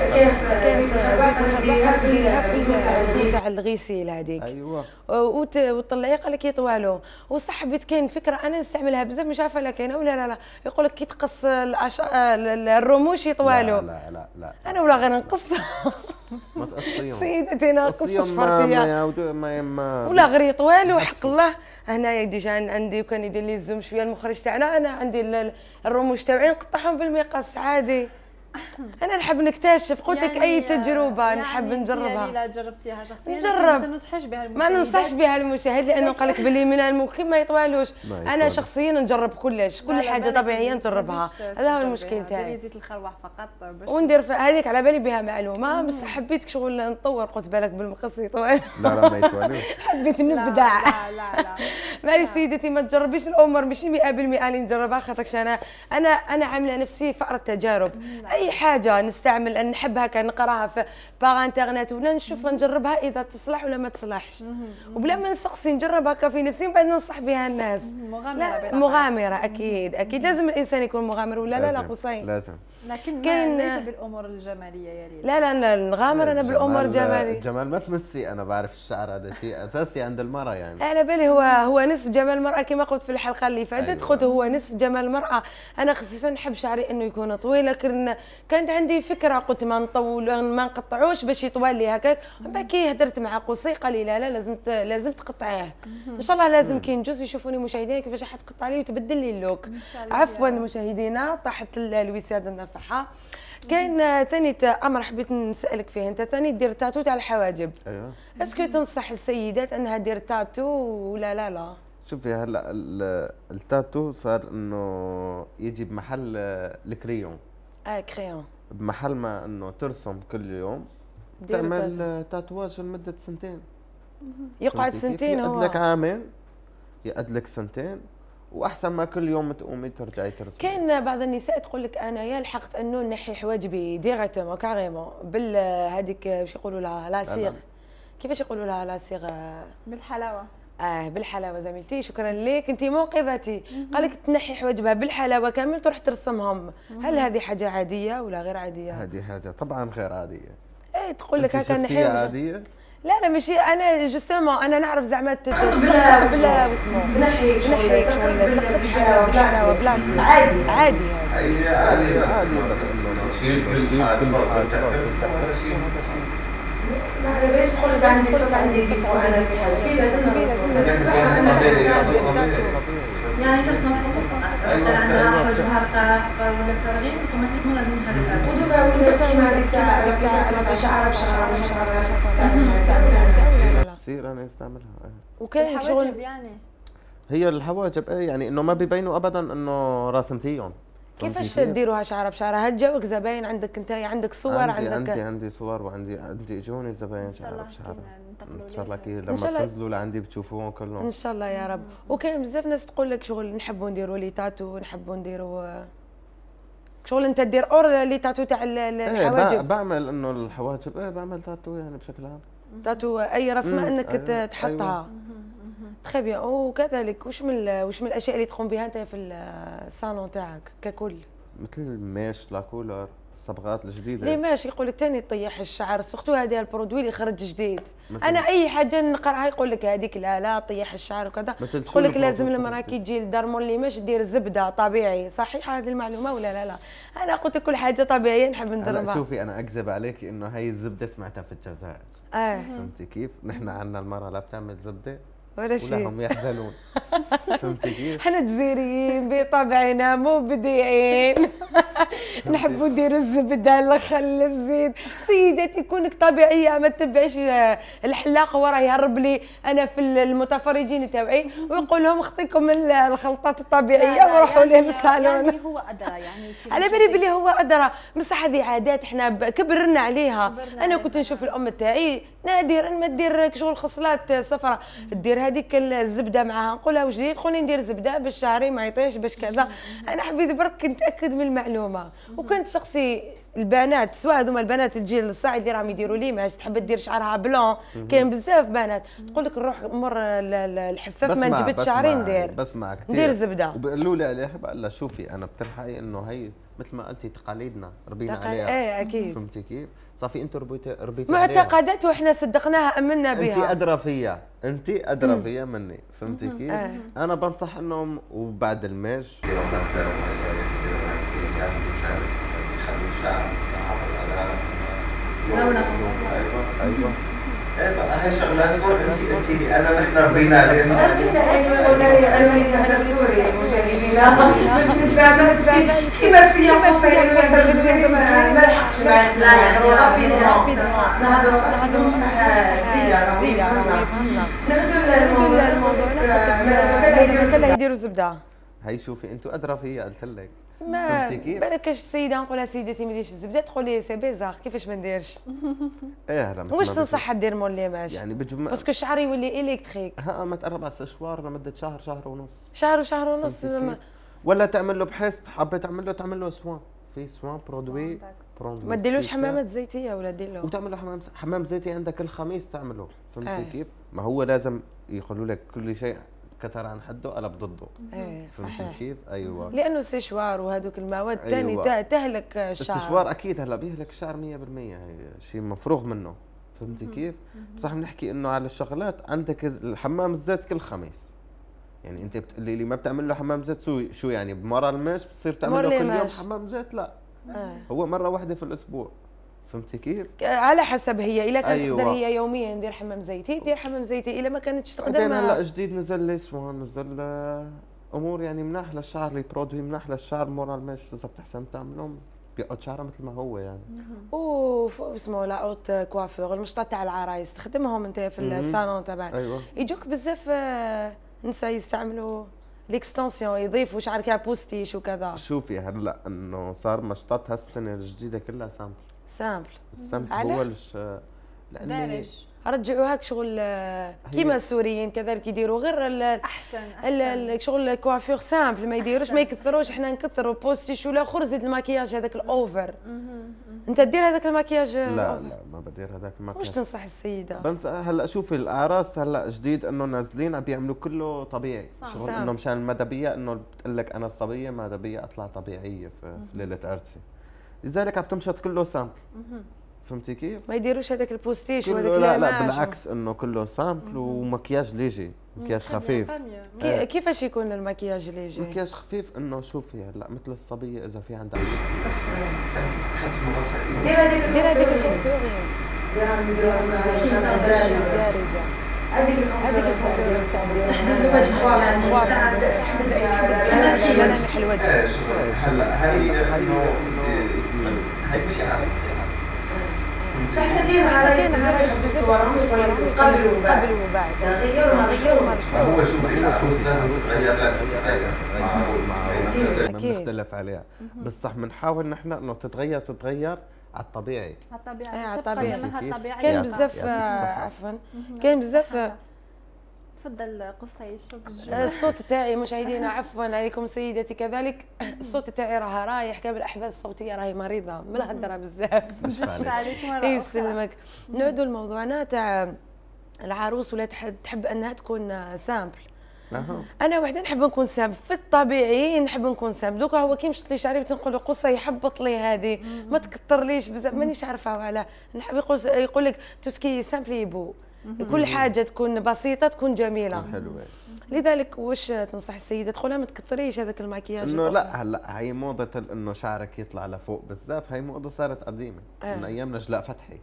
كاين تاع الغسيل هذيك. ايوه وتطلعيه قال لك يطوالو. وصح بيت كاين فكره انا نستعملها بزاف مش عارفه لا كاينه ولا لا. يقول لك كي تقص الرموش يطوالو. لا انا ولا غير نقص ما تقصيهم سيدتي ناقص شفرتيه ولا غير يطوالو. حق الله هنايا ديجا عندي وكان يدير لي الزوم شويه المخرج تاعنا. انا عندي الرموش تاعي نقطعهم بالمقص عادي. انا نحب نكتشف قلت لك اي تجربه نحب نجربها. يعني لا جربتيها شخصيا نجرب ما تنصحش بها المشاهد. ما ننصحش بها المشاهد لانه قال لك بلي من الممكن ما يطوالوش. انا شخصيا نجرب كلش كل حاجه طبيعيه نجربها. هذا هو المشكل تاعي. زيت الخروع فقط باش وندير هذيك على بالي بها معلومه بس حبيت شغل نطور. قلت بالك بالمقص يطول. لا ما يطولوش. حبيت نبدع. لا معليش سيدتي ما تجربيش الامور ماشي 100% اللي نجربها خاطرش انا عامله نفسي فأرة تجارب. اي حاجه نستعمل ان نحبها كان نقراها في باغ انترنت ولا نشوفها نجربها اذا تصلح ولا ما تصلحش وبلا ما نسقسي نجرب هكا في نفسي ومن بعد ننصح بها الناس. لا مغامره اكيد اكيد لازم الانسان يكون مغامر ولا لا قصي لازم. لكن كاين ليس بالامور الجماليه يا ليلى. لا نغامر انا بالامور الجماليه. الجمال ما تمسي، انا بعرف الشعر هذا شيء اساسي عند المراه يعني. على بالي هو نصف جمال المراه كما قلت في الحلقه اللي فاتت. قلت هو نصف جمال المراه. انا خصيصا نحب شعري انه يكون طويل لكن كانت عندي فكره قلت ما نطول ما نقطعوش باش يطول لي هكاك. ومن بعد كي هدرت مع قصي قال لي لا لازم تقطعيه ان شاء الله. لازم كي نجوز يشوفوني مشاهدينا كيفاش حتقطع لي وتبدل لي اللوك. عفوا مشاهدينا طاحت الوساده نرفعها. كاين ثاني امر حبيت نسالك فيه، انت ثاني دير تاتو تاع الحواجب. ايوه. اسكو تنصح السيدات انها دير تاتو ولا لا؟ شوفي هلا التاتو صار انه يجي بمحل الكريون. كريون. بمحل ما انه ترسم كل يوم تعمل تاتواج لمده سنتين. يقعد سنتين هو. يقعد لك عامين يقعد لك سنتين واحسن ما كل يوم تقومي ترجعي ترسمي. كاين بعض النساء تقول لك انايا لحقت انه نحي حواجبي ديريكتومون كاريمون بال هذيك واش يقولوا لها لاسيغ. كيفاش يقولوا لها لاسيغ؟ بالحلاوه. بالحلاوه زميلتي شكرا لك انت منقذتي. قال لك تنحي حواجبها بالحلاوه كامل تروح ترسمهم. هل هذه حاجه عاديه ولا غير عاديه؟ هذه حاجه طبعا غير عاديه. تقول لك هكا نحي عاديه. لا ماشي انا جوستومون انا نعرف زعما بلا واسمو تنحي بالحلاوه بلاصه عادي عادي بس تشيل كل حاجه ولا شيء. ما على باليش تقول لك عندي صوت عندي ديفو انا في حاجه لازم يعني ترسم فوق فقط عندها حواجبها رقاق ولا فارغين اوتوماتيكمون لازم هذا ودوكا ولات كيما هذيك تاع شعره بشعره تستعملها سير انا استعملها. وكاين الحواجب يعني هي الحواجب يعني انه ما بيبينوا ابدا انه راسمتيهم. كيفاش تديروها شعره بشعره؟ هل جاوك زباين عندك انت عندك صور عندي صور وعندي اجوني زباين شعره بشعره. ان شاء الله كي لما تنزلوا لعندي بتشوفوهم كلهم ان شاء الله يا رب. وكاين بزاف ناس تقول لك شغل نحبوا نديروا لي تاتو نحبوا نديروا شغل انت دير اور لي تاتو تاع الحواجب. بعمل انه الحواجب بعمل تاتو يعني بشكل عام. تاتو اي رسمه انك تحطها. تخي بيان. وكذلك واش من الاشياء اللي تقوم بها انت في الصالون تاعك ككل؟ مثل الماش لاكولر الصبغات الجديده. لي ماشي يقول لك ثاني طيح الشعر سورتو هذا البرودوي اللي خرج جديد. انا اي حاجه نقراها يقول لك هذيك لا طيح الشعر وكذا. يقول لك لازم المراه كي تجي لدار مول ماش دير زبده طبيعي. صحيحه هذه المعلومه ولا لا؟ انا قلت كل حاجه طبيعيه نحب نديرها. شوفي انا اكذب عليك انه هاي الزبده سمعتها في الجزائر. فهمتي كيف؟ نحن عندنا المراه لا بتعمل زبده ولا شيء ولهم يحزنون. فهمتي كيف؟ احنا جزائريين بطبعنا مبدعين. نحبوا نديروا الزبده الخل الزيت. سيداتي كونك طبيعيه ما تتبعيش الحلاق وراه يهرب لي انا في المتفرجين تاوعي ويقول لهم اخطيكم الخلطات الطبيعيه وروحوا ليه للصالون. يعني هو ادرى يعني على بالي بلي هو ادرى بصح هذه عادات احنا كبرنا عليها. انا كنت نشوف الام تاعي نادر ما دير شغل خصلات صفراء دير هذيك الزبده معاها نقولها واش دير خليني ندير زبده باش شعري ما يطيش باش كذا. انا حبيت برك نتاكد من المعلومه. وكنت سقسي البنات سواء هذوما البنات الجيل الصاعد اللي راهم يديروا لي ماش تحب دير شعرها بلون. كاين بزاف بنات تقول لك نروح مر الحفاف ما نجبد شعري بسمع كثير ندير زبده وبيقولوا لي عليها لا شوفي انا بتلحقي انه هي مثل ما قلتي تقاليدنا ربينا عليها. اكيد. فهمتي كيف؟ صافي انتوا ربيتوا معتقدات واحنا صدقناها امنا بها. انت ادرى فيا مني. فهمتي كيف؟ انا بنصح انهم وبعد الماج يخلوا الشعر يحافظ على لونه. ايوه هاي شغلات تكون انت قلتي لي انا نحن ربينا عليها. انا وليت نهضر سوري مشاهدينا باش نتفاهم كيما السياق قصير نهضر بالزيادة ما لحقش معايا. لا نهضروا بصح زيده نبداو الموضوع كذا يديروا الزبده. هاي شوفي انتوا ادرى فيا قلت لك. ما بالكش السيده نقولها سيدتي ما ديرش الزبده تقول لي سي بيزار كيفاش ما نديرش. لا واش تنصح دير مول لي ماش يعني باسكو الشعر يولي الكتريك. ما تقرب على السشوار لمده شهر ونص. شهر ونص ولا تعمل له بحيث حبيت تعمل له سوان. في سوان برودوي ما تديروش حمامات زيتيه ولا دير له وتعملوا حمام زيتي عندك الخميس تعملوا، فهمتي كيف؟ ما هو لازم يقولوا لك كل شيء كثر عن حده قلب ضده. صحيح كيف؟ ايوه لانه السشوار وهذوك المواد الثاني تهلك الشعر. السشوار اكيد هلا بيهلك الشعر 100%، هي شيء مفروغ منه، فهمتي كيف؟ بصح بنحكي انه على الشغلات عندك الحمام الزيت كل خميس. يعني انت بتقولي لي ما بتعمل له حمام زيت شو يعني بمره المش بتصير تعمل له كل يوم حمام زيت؟ لا هو مره واحده في الاسبوع، فهمتي كيف؟ على حسب هي اذا كانت تقدر هي يوميا ندير حمام زيتي دير حمام زيتي، اذا ما كانتش تقدر بعدين هلا جديد نزل لي سوان، نزل امور يعني مناح للشعر، لي برودوي مناح للشعر مورا المش، اذا بتحسن تعملهم بيقعد شعره مثل ما هو يعني. اسمه لاوت كوافور المشطات تاع العرايس تخدمهم انت في الصالون تبعك. ايوه يجوك بزاف نساء يستعملوا ليكستنسيون يضيفوا شعر كا بوستيش وكذا. شوفي هلا انه صار مشطات هالسنه الجديده كلها سامبل. السامبل هو لاني رجعوا هاك شغل كيما السوريين كذلك يديروا غير احسن شغل كوافير سامبل، ما يديروش ما يكثروش. احنا نكثروا بوستيش ولا اخر زيد الماكياج هذاك الاوفر. انت تدير هذاك الماكياج؟ لا ما بدير هذاك الماكياج. واش تنصح السيده؟ هلا شوفي الاعراس هلا جديد انه نازلين عم بيعملوا كله طبيعي، شغل انه مشان المدبيه انه بتقول لك انا الصبيه مدبيه اطلع طبيعيه في ليله عرسي، لذلك عم تمشط كله سامبل. فهمتي كيف؟ ما يديروش هذاك البوستيش وهذاك لا بالعكس انه كله سامبل ومكياج ليجي، مكياج خفيف. كيفاش يكون المكياج ليجي؟ مكياج خفيف انه شوفي هلا مثل الصبيه اذا في عندها دير هذيك الكونتورين هذيك الكونتورين تحدد الوجه واضح تحدد ملامح الوجه. هلا هاي ماشي عارف بصح احنا كاين عرايس بزاف يحطوا صورهم قبل وبعد تغير ما غير ما هو شوفي العروس لازم تتغير ما بنختلف عليها، بس صح بنحاول نحن انه تتغير على الطبيعي. على الطبيعي كاين بزاف عفوا كاين بزاف. تفضل قصي الصوت تاعي مشاهدينا عفوا عليكم سيدتي كذلك، الصوت تاعي راه رايح كامل الاحبال الصوتيه راهي مريضه من الهضره بزاف. يسلمك. نعودوا لموضوعنا تاع العروس ولا تحب انها تكون سامبل. انا وحده نحب نكون سامبل في الطبيعي، نحب نكون سامبل. دوكا هو كي مشط لي شعري بتنقول له قصه يحبط لي هذه ما تكثرليش بزاف مانيش عارفه على نحب يقول لك توسكي سامبل يبو كل حاجه تكون بسيطه تكون جميله. حلوه. لذلك واش تنصح السيده تقولها ما تكثريش هذاك المكياج؟ انه لا هلا هي موضه انه شعرك يطلع لفوق بزاف، هي موضه صارت قديمه من ايام نجلاء فتحي.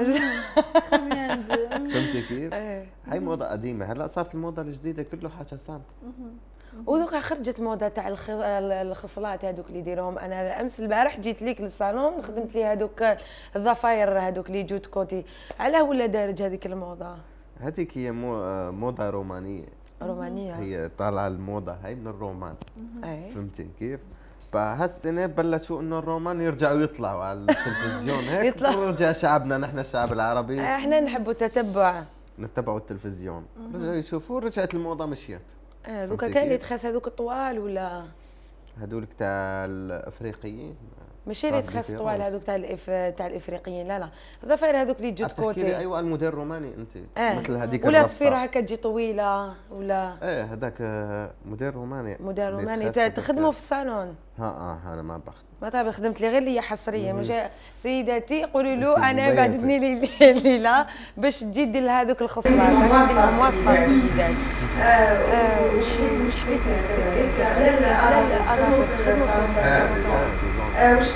فهمتي كيف؟ هي موضه قديمه، هلا صارت الموضه الجديده كله حاجه سامبل. ودوكا خرجت موضه تاع الخصلات هذوك اللي يديروهم. انا امس البارح جيت ليك للصالون خدمت لي هذوك الضفاير هذوك اللي يجوا كوتي. علاه ولا دارج هذيك الموضه؟ هذيك هي موضه رومانيه. هي طالعه الموضه هي من الرومان. فهمتي كيف؟ فهالسنه بلشوا انه الرومان يرجعوا يطلعوا على التلفزيون هيك ورجع شعبنا نحن الشعب العربي احنا نحبوا التتبع نتبعوا التلفزيون رجعوا يشوفوا رجعت الموضه مشيت. دوكا كاين اللي يتخاس هذوك الطوال ولا هذولك تاع الافريقيين؟ ماشي اللي يتخاس طوال هذوك تاع الافريقيين، لا الضفاير هذوك اللي تجوا كوتي. ايوه الموديل الروماني انت مثل هذيك ولا الضفيره هكا تجي طويله ولا هذاك موديل روماني. موديل روماني تخدموا في الصالون؟ انا ما بخدم. ما طيب خدمت لي غير لي حصريه مجا سيداتي قولوا له انا بعدتني لي ليله باش تجي دير هذوك الخصلات مواسطه سيدات. واش حبيت نسالك على واش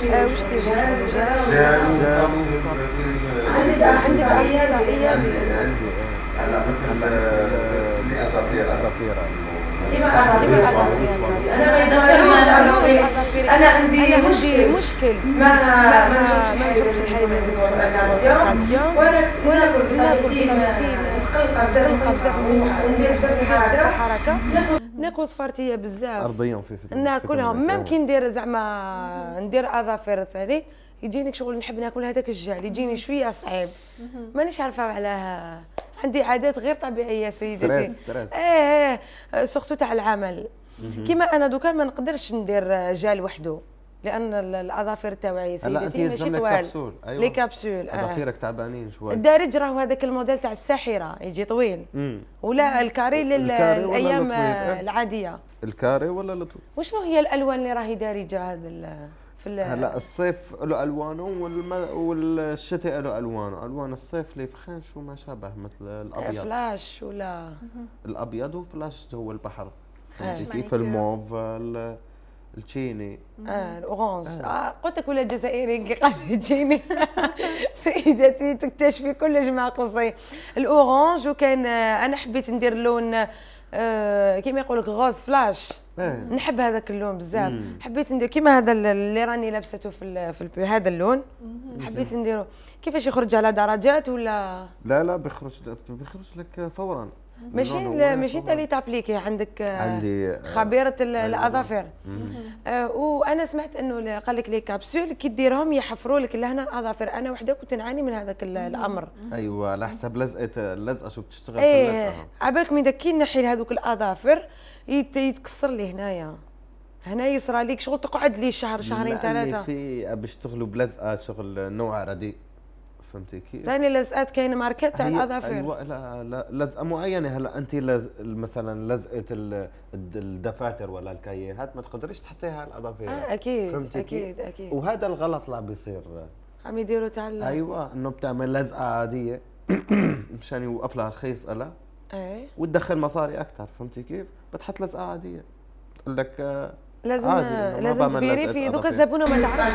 عندك عيال هلا مثل اللي اظافير كيف انا ما يضرني انا عندي مشكل ما نشوفش الحليب لازم كالسيوم وانا ناكل بطريقتي متقلقه بزاف وندير بزاف الحركه ناكل صفارتيه بزاف ارضيهم في ناكلهم ممكن ندير زعما ندير اظافر ثاني يجيني شغل نحب ناكل هذاك الجعل يجيني شويه صعيب مانيش عارفه علاه عندي عادات غير طبيعيه سيدتي. سورتو تاع العمل كيما انا دوكا ما نقدرش ندير جال وحده لان الاظافر تاعي هلا سيدتي انت ماشي يلزم لك طوال. كبسول. ايوه لي كابسول اظافرك تعبانين شوي. الدارج راهو هذاك الموديل تاع الساحره يجي طويل. ولا الكاري للايام العاديه. الكاري ولا الطويل؟ وشنو هي الالوان اللي راهي دارجه هذا في هلا الصيف له الوانه والشتاء له الوانه. الوان الصيف اللي فخانش وما شابه مثل الابيض فلاش ولا الابيض وفلاش جو البحر. كيف الموف التشيني الاورانج. قلت لك ولا جزائري قاعد يجيني سيدتي تكتشفي كل جماعه قصي الاورانج. وكان انا حبيت ندير لون كيما يقول لك غوز فلاش. نحب هذاك اللون بزاف. حبيت ندير كيما هذا اللي راني لابسته في هذا اللون. حبيت نديرو كيفاش يخرج على درجات ولا لا بيخرج لك فورا. ماشي انت اللي تابليكي عندك خبيره الاظافر. وانا سمعت انه قال لك لي كابسول كي ديرهم يحفروا لك لهنا الاظافر. انا وحده كنت نعاني من هذاك الامر. ايوه على حسب اللزقه شو بتشتغل في اللزقه. عبالك من كي نحي هذوك الاظافر يتكسر لي هنا يصرى ليك شغل تقعد لي شهر شهرين ثلاثه. في بيشتغلوا بلزقه شغل نوع رديء. فهمتي كيف؟ ثاني لزقات كاينه ماركات تاع الاظافر. ايوه لا لزقه معينه. هلا انت مثلا لزقه الدفاتر ولا الكايات ما تقدريش تحطيها على الاظافر. اكيد فهمتي اكيد اكيد. وهذا الغلط اللي عم بيصير عم يديروا تاع ايوه انه بتعمل لزقه عاديه مشان يوقف لها رخيص لها. وتدخل مصاري اكثر. فهمتي كيف؟ بتحط لزقه عاديه بتقول لك لازم تبيري في دوك الزبونه ما تعرفش.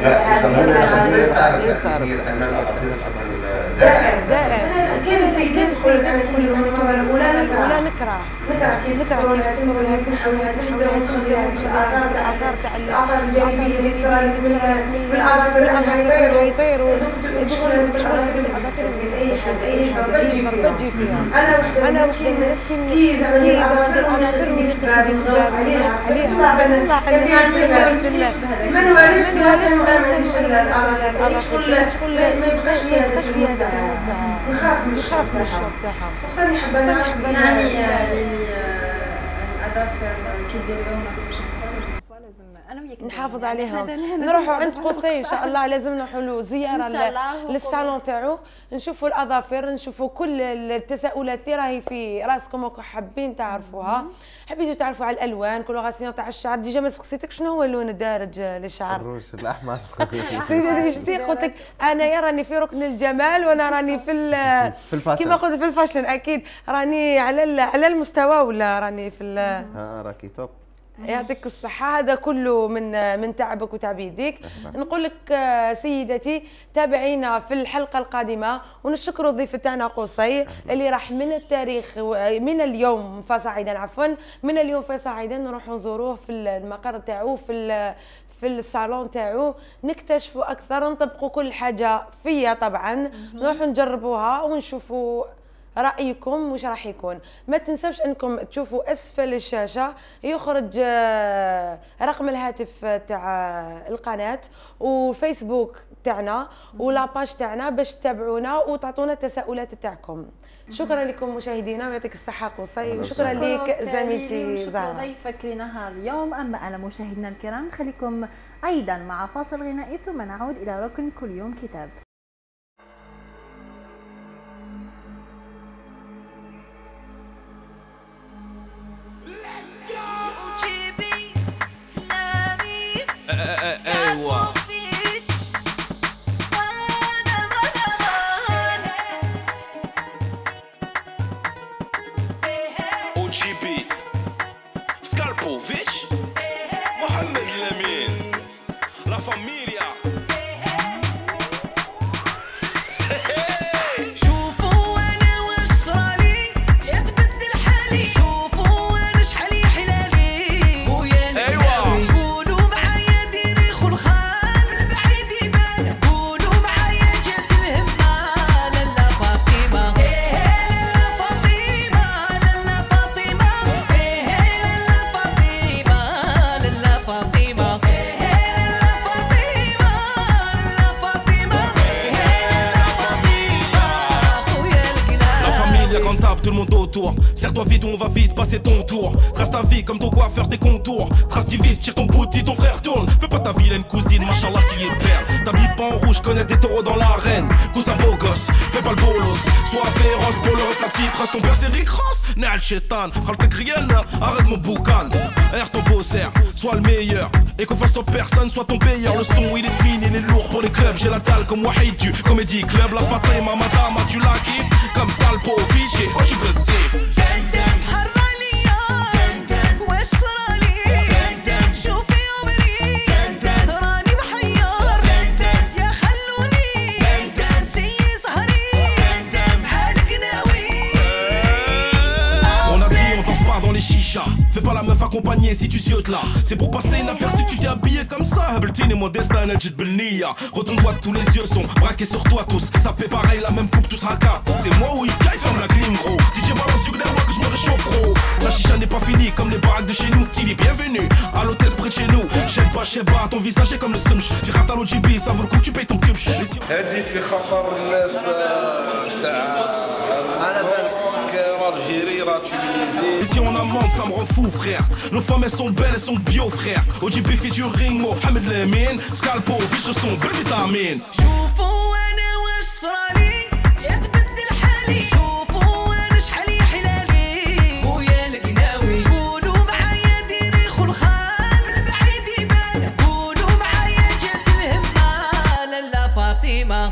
كاين سيدات يقول لك انا كل يوم ولا نكره كيف تصور لها تنحولها تخليها الاثار تاع الاثار الجانبيه اللي تصرى لك من الاظافر انها يطيروا شغل اي حاجه بتجي فيها. انا وحده مسكينه كي زعما الاظافر وانا غير نغلط عليها ما نوريش بها ما عنديش الاظافر شغل ما يبقاش فيها نخاف من الشوك تاعها. بصح حابه نعرف يعني الاظافر كي ديروهم لازم انا وياك نحافظ عليها. نروحوا عند قصي ان شاء الله. لازم نروحوا له زياره للصالون تاعو نشوفوا الاظافر نشوفوا كل التساؤلات اللي راهي في راسكم وكم حابين تعرفوها. حبيتوا تعرفوا على الالوان كولوراسيون تاع الشعر. ديجا ما سقسيتك شنو هو اللون الدارج للشعر؟ الروج الاحمر. سيدي شتي قلت لك انا راني في ركن الجمال وانا راني في الفاشن كيما قلت في الفاشن. اكيد راني على المستوى ولا راني في راكي توب. يعطيك الصحة. هذا كله من تعبك وتعب يديك. نقول لك سيدتي تابعينا في الحلقة القادمة ونشكر الضيف تاعنا قصي اللي راح من التاريخ من اليوم فصاعدا عفوا من اليوم فصاعدا نروحوا نزوروه في المقر تاعو في الصالون تاعو نكتشفوا أكثر نطبقوا كل حاجة فيا طبعا نروحوا نجربوها ونشوفوا رأيكم وش راح يكون. ما تنسوش انكم تشوفوا اسفل الشاشة يخرج رقم الهاتف تاع القناة والفيسبوك تاعنا ولاباج تاعنا باش تتابعونا وتعطونا التساؤلات تاعكم. شكرا لكم مشاهدينا ويعطيك الصحة قصي. وشكرا لك زميلتي شكرا ضيفك لنهار اليوم. اما انا مشاهدينا الكرام نخليكم ايضا مع فاصل غنائي ثم نعود الى ركن كل يوم كتاب. ايوه OGB سكالبوفيتش محمد الامين لا فاميليا. شوفوا انا واش صرالي يتبدل حالي. شوفوا انا شحال حلالي خويا الكلاوي. قولوا معايا ديري خلخال من بعيد يبان. قولوا معايا جات الهمه لالا فاطمه. لالا فاطمه لالا فاطمه. لالا فاطمه لالا فاطمه. Comptable, tout le monde autour. Serre-toi vite ou on va vite passer ton tour. Trace ta vie comme ton coiffeur des contours. Trace vite, tire ton bouti, ton frère tourne. Fais pas ta vilaine cousine, machallah t'y es père. T'habilles pas en rouge, connais des taureaux dans l'arène. Cousin beau gosse, fais pas le bolos. Sois féroce pour le ref, la petite race. Ton père c'est Rick Ross, Nal Chetan. Khaltek rien, arrête mon boucan. Air ton faussaire, sois le meilleur. Et qu'on fasse aux personnes, sois ton payeur. Le son il est smine, il est lourd pour les clubs. J'ai la dalle comme Wahid du Comedy Club. La Fatima, madame, tu la kiffes. Comme Scalpo, fiché, oh tu blessif. Fais pas la meuf accompagnée si tu ziotes là. C'est pour passer inaperçu que tu t'es habillé comme ça. Habiltine et mon destin n'est de Belnia. Retourne-toi, tous les yeux sont braqués sur toi tous. Ça fait pareil, la même coupe, tous haka. C'est moi ou Ika, il ferme la clim gros. DJ balance du gnawa que je me réchauffe gros. La chicha n'est pas finie comme les baraques de chez nous. Tili, bienvenue à l'hôtel près de chez nous. Sheba, ton visage est comme le sumch. Tu rates à l'OGB, ça vaut le coup, tu payes ton cube. هادي في خطر الناس Ici on amende, ça me rend fou frère. Nos femmes elles sont belles, elles sont bio frère. OGB featuring Mohamed Lamine. Scalpo, fiche de son, belle vitamine. شوفوا انا واش صرالي يتبدل حالي شوفوا انا شحال يا حلالي خويا القناوي قولوا معايا ديري خو الخال من بعيد يبان قولوا معايا جات الهمه لالا فاطمه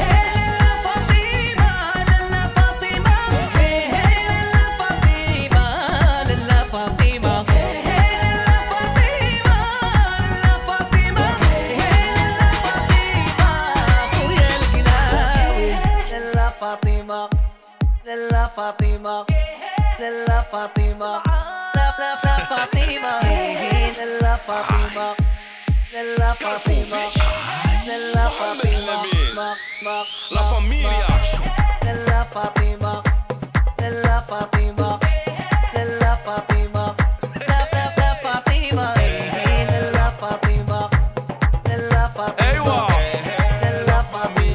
لالا فاطمة لالا فاطمة لالا فاطمة لالا فاطمة لالا فاطمة لالا فاطمة La familia لالا فاطمة لالا فاطمة لالا فاطمة لالا فاطمة لالا فاطمة لالا فاطمة أيوة لالا فاطمة.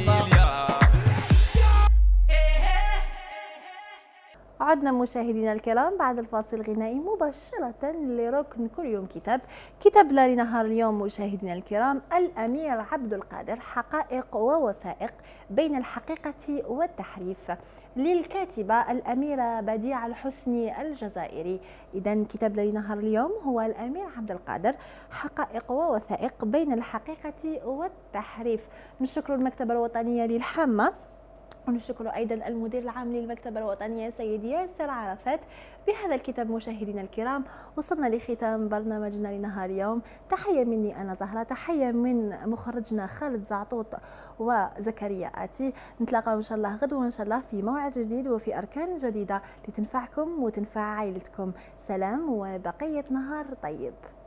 عدنا مشاهدينا الكرام بعد الفاصل الغنائي مباشرة لركن كل يوم كتابنا لنهار اليوم مشاهدينا الكرام الأمير عبد القادر حقائق ووثائق بين الحقيقة والتحريف للكاتبة الأميرة بديعة الحسني الجزائري. إذن كتابنا لنهار اليوم هو الأمير عبد القادر حقائق ووثائق بين الحقيقة والتحريف. نشكر المكتبة الوطنية للحامة ونشكر أيضا المدير العام للمكتبة الوطنية سيد ياسر عرفات. بهذا الكتاب مشاهدينا الكرام وصلنا لختام برنامجنا لنهار اليوم. تحية مني أنا زهرة، تحية من مخرجنا خالد زعطوط وزكريا آتي. نتلاقى إن شاء الله غدوة إن شاء الله في موعد جديد وفي أركان جديدة لتنفعكم وتنفع عائلتكم. سلام وبقية نهار طيب.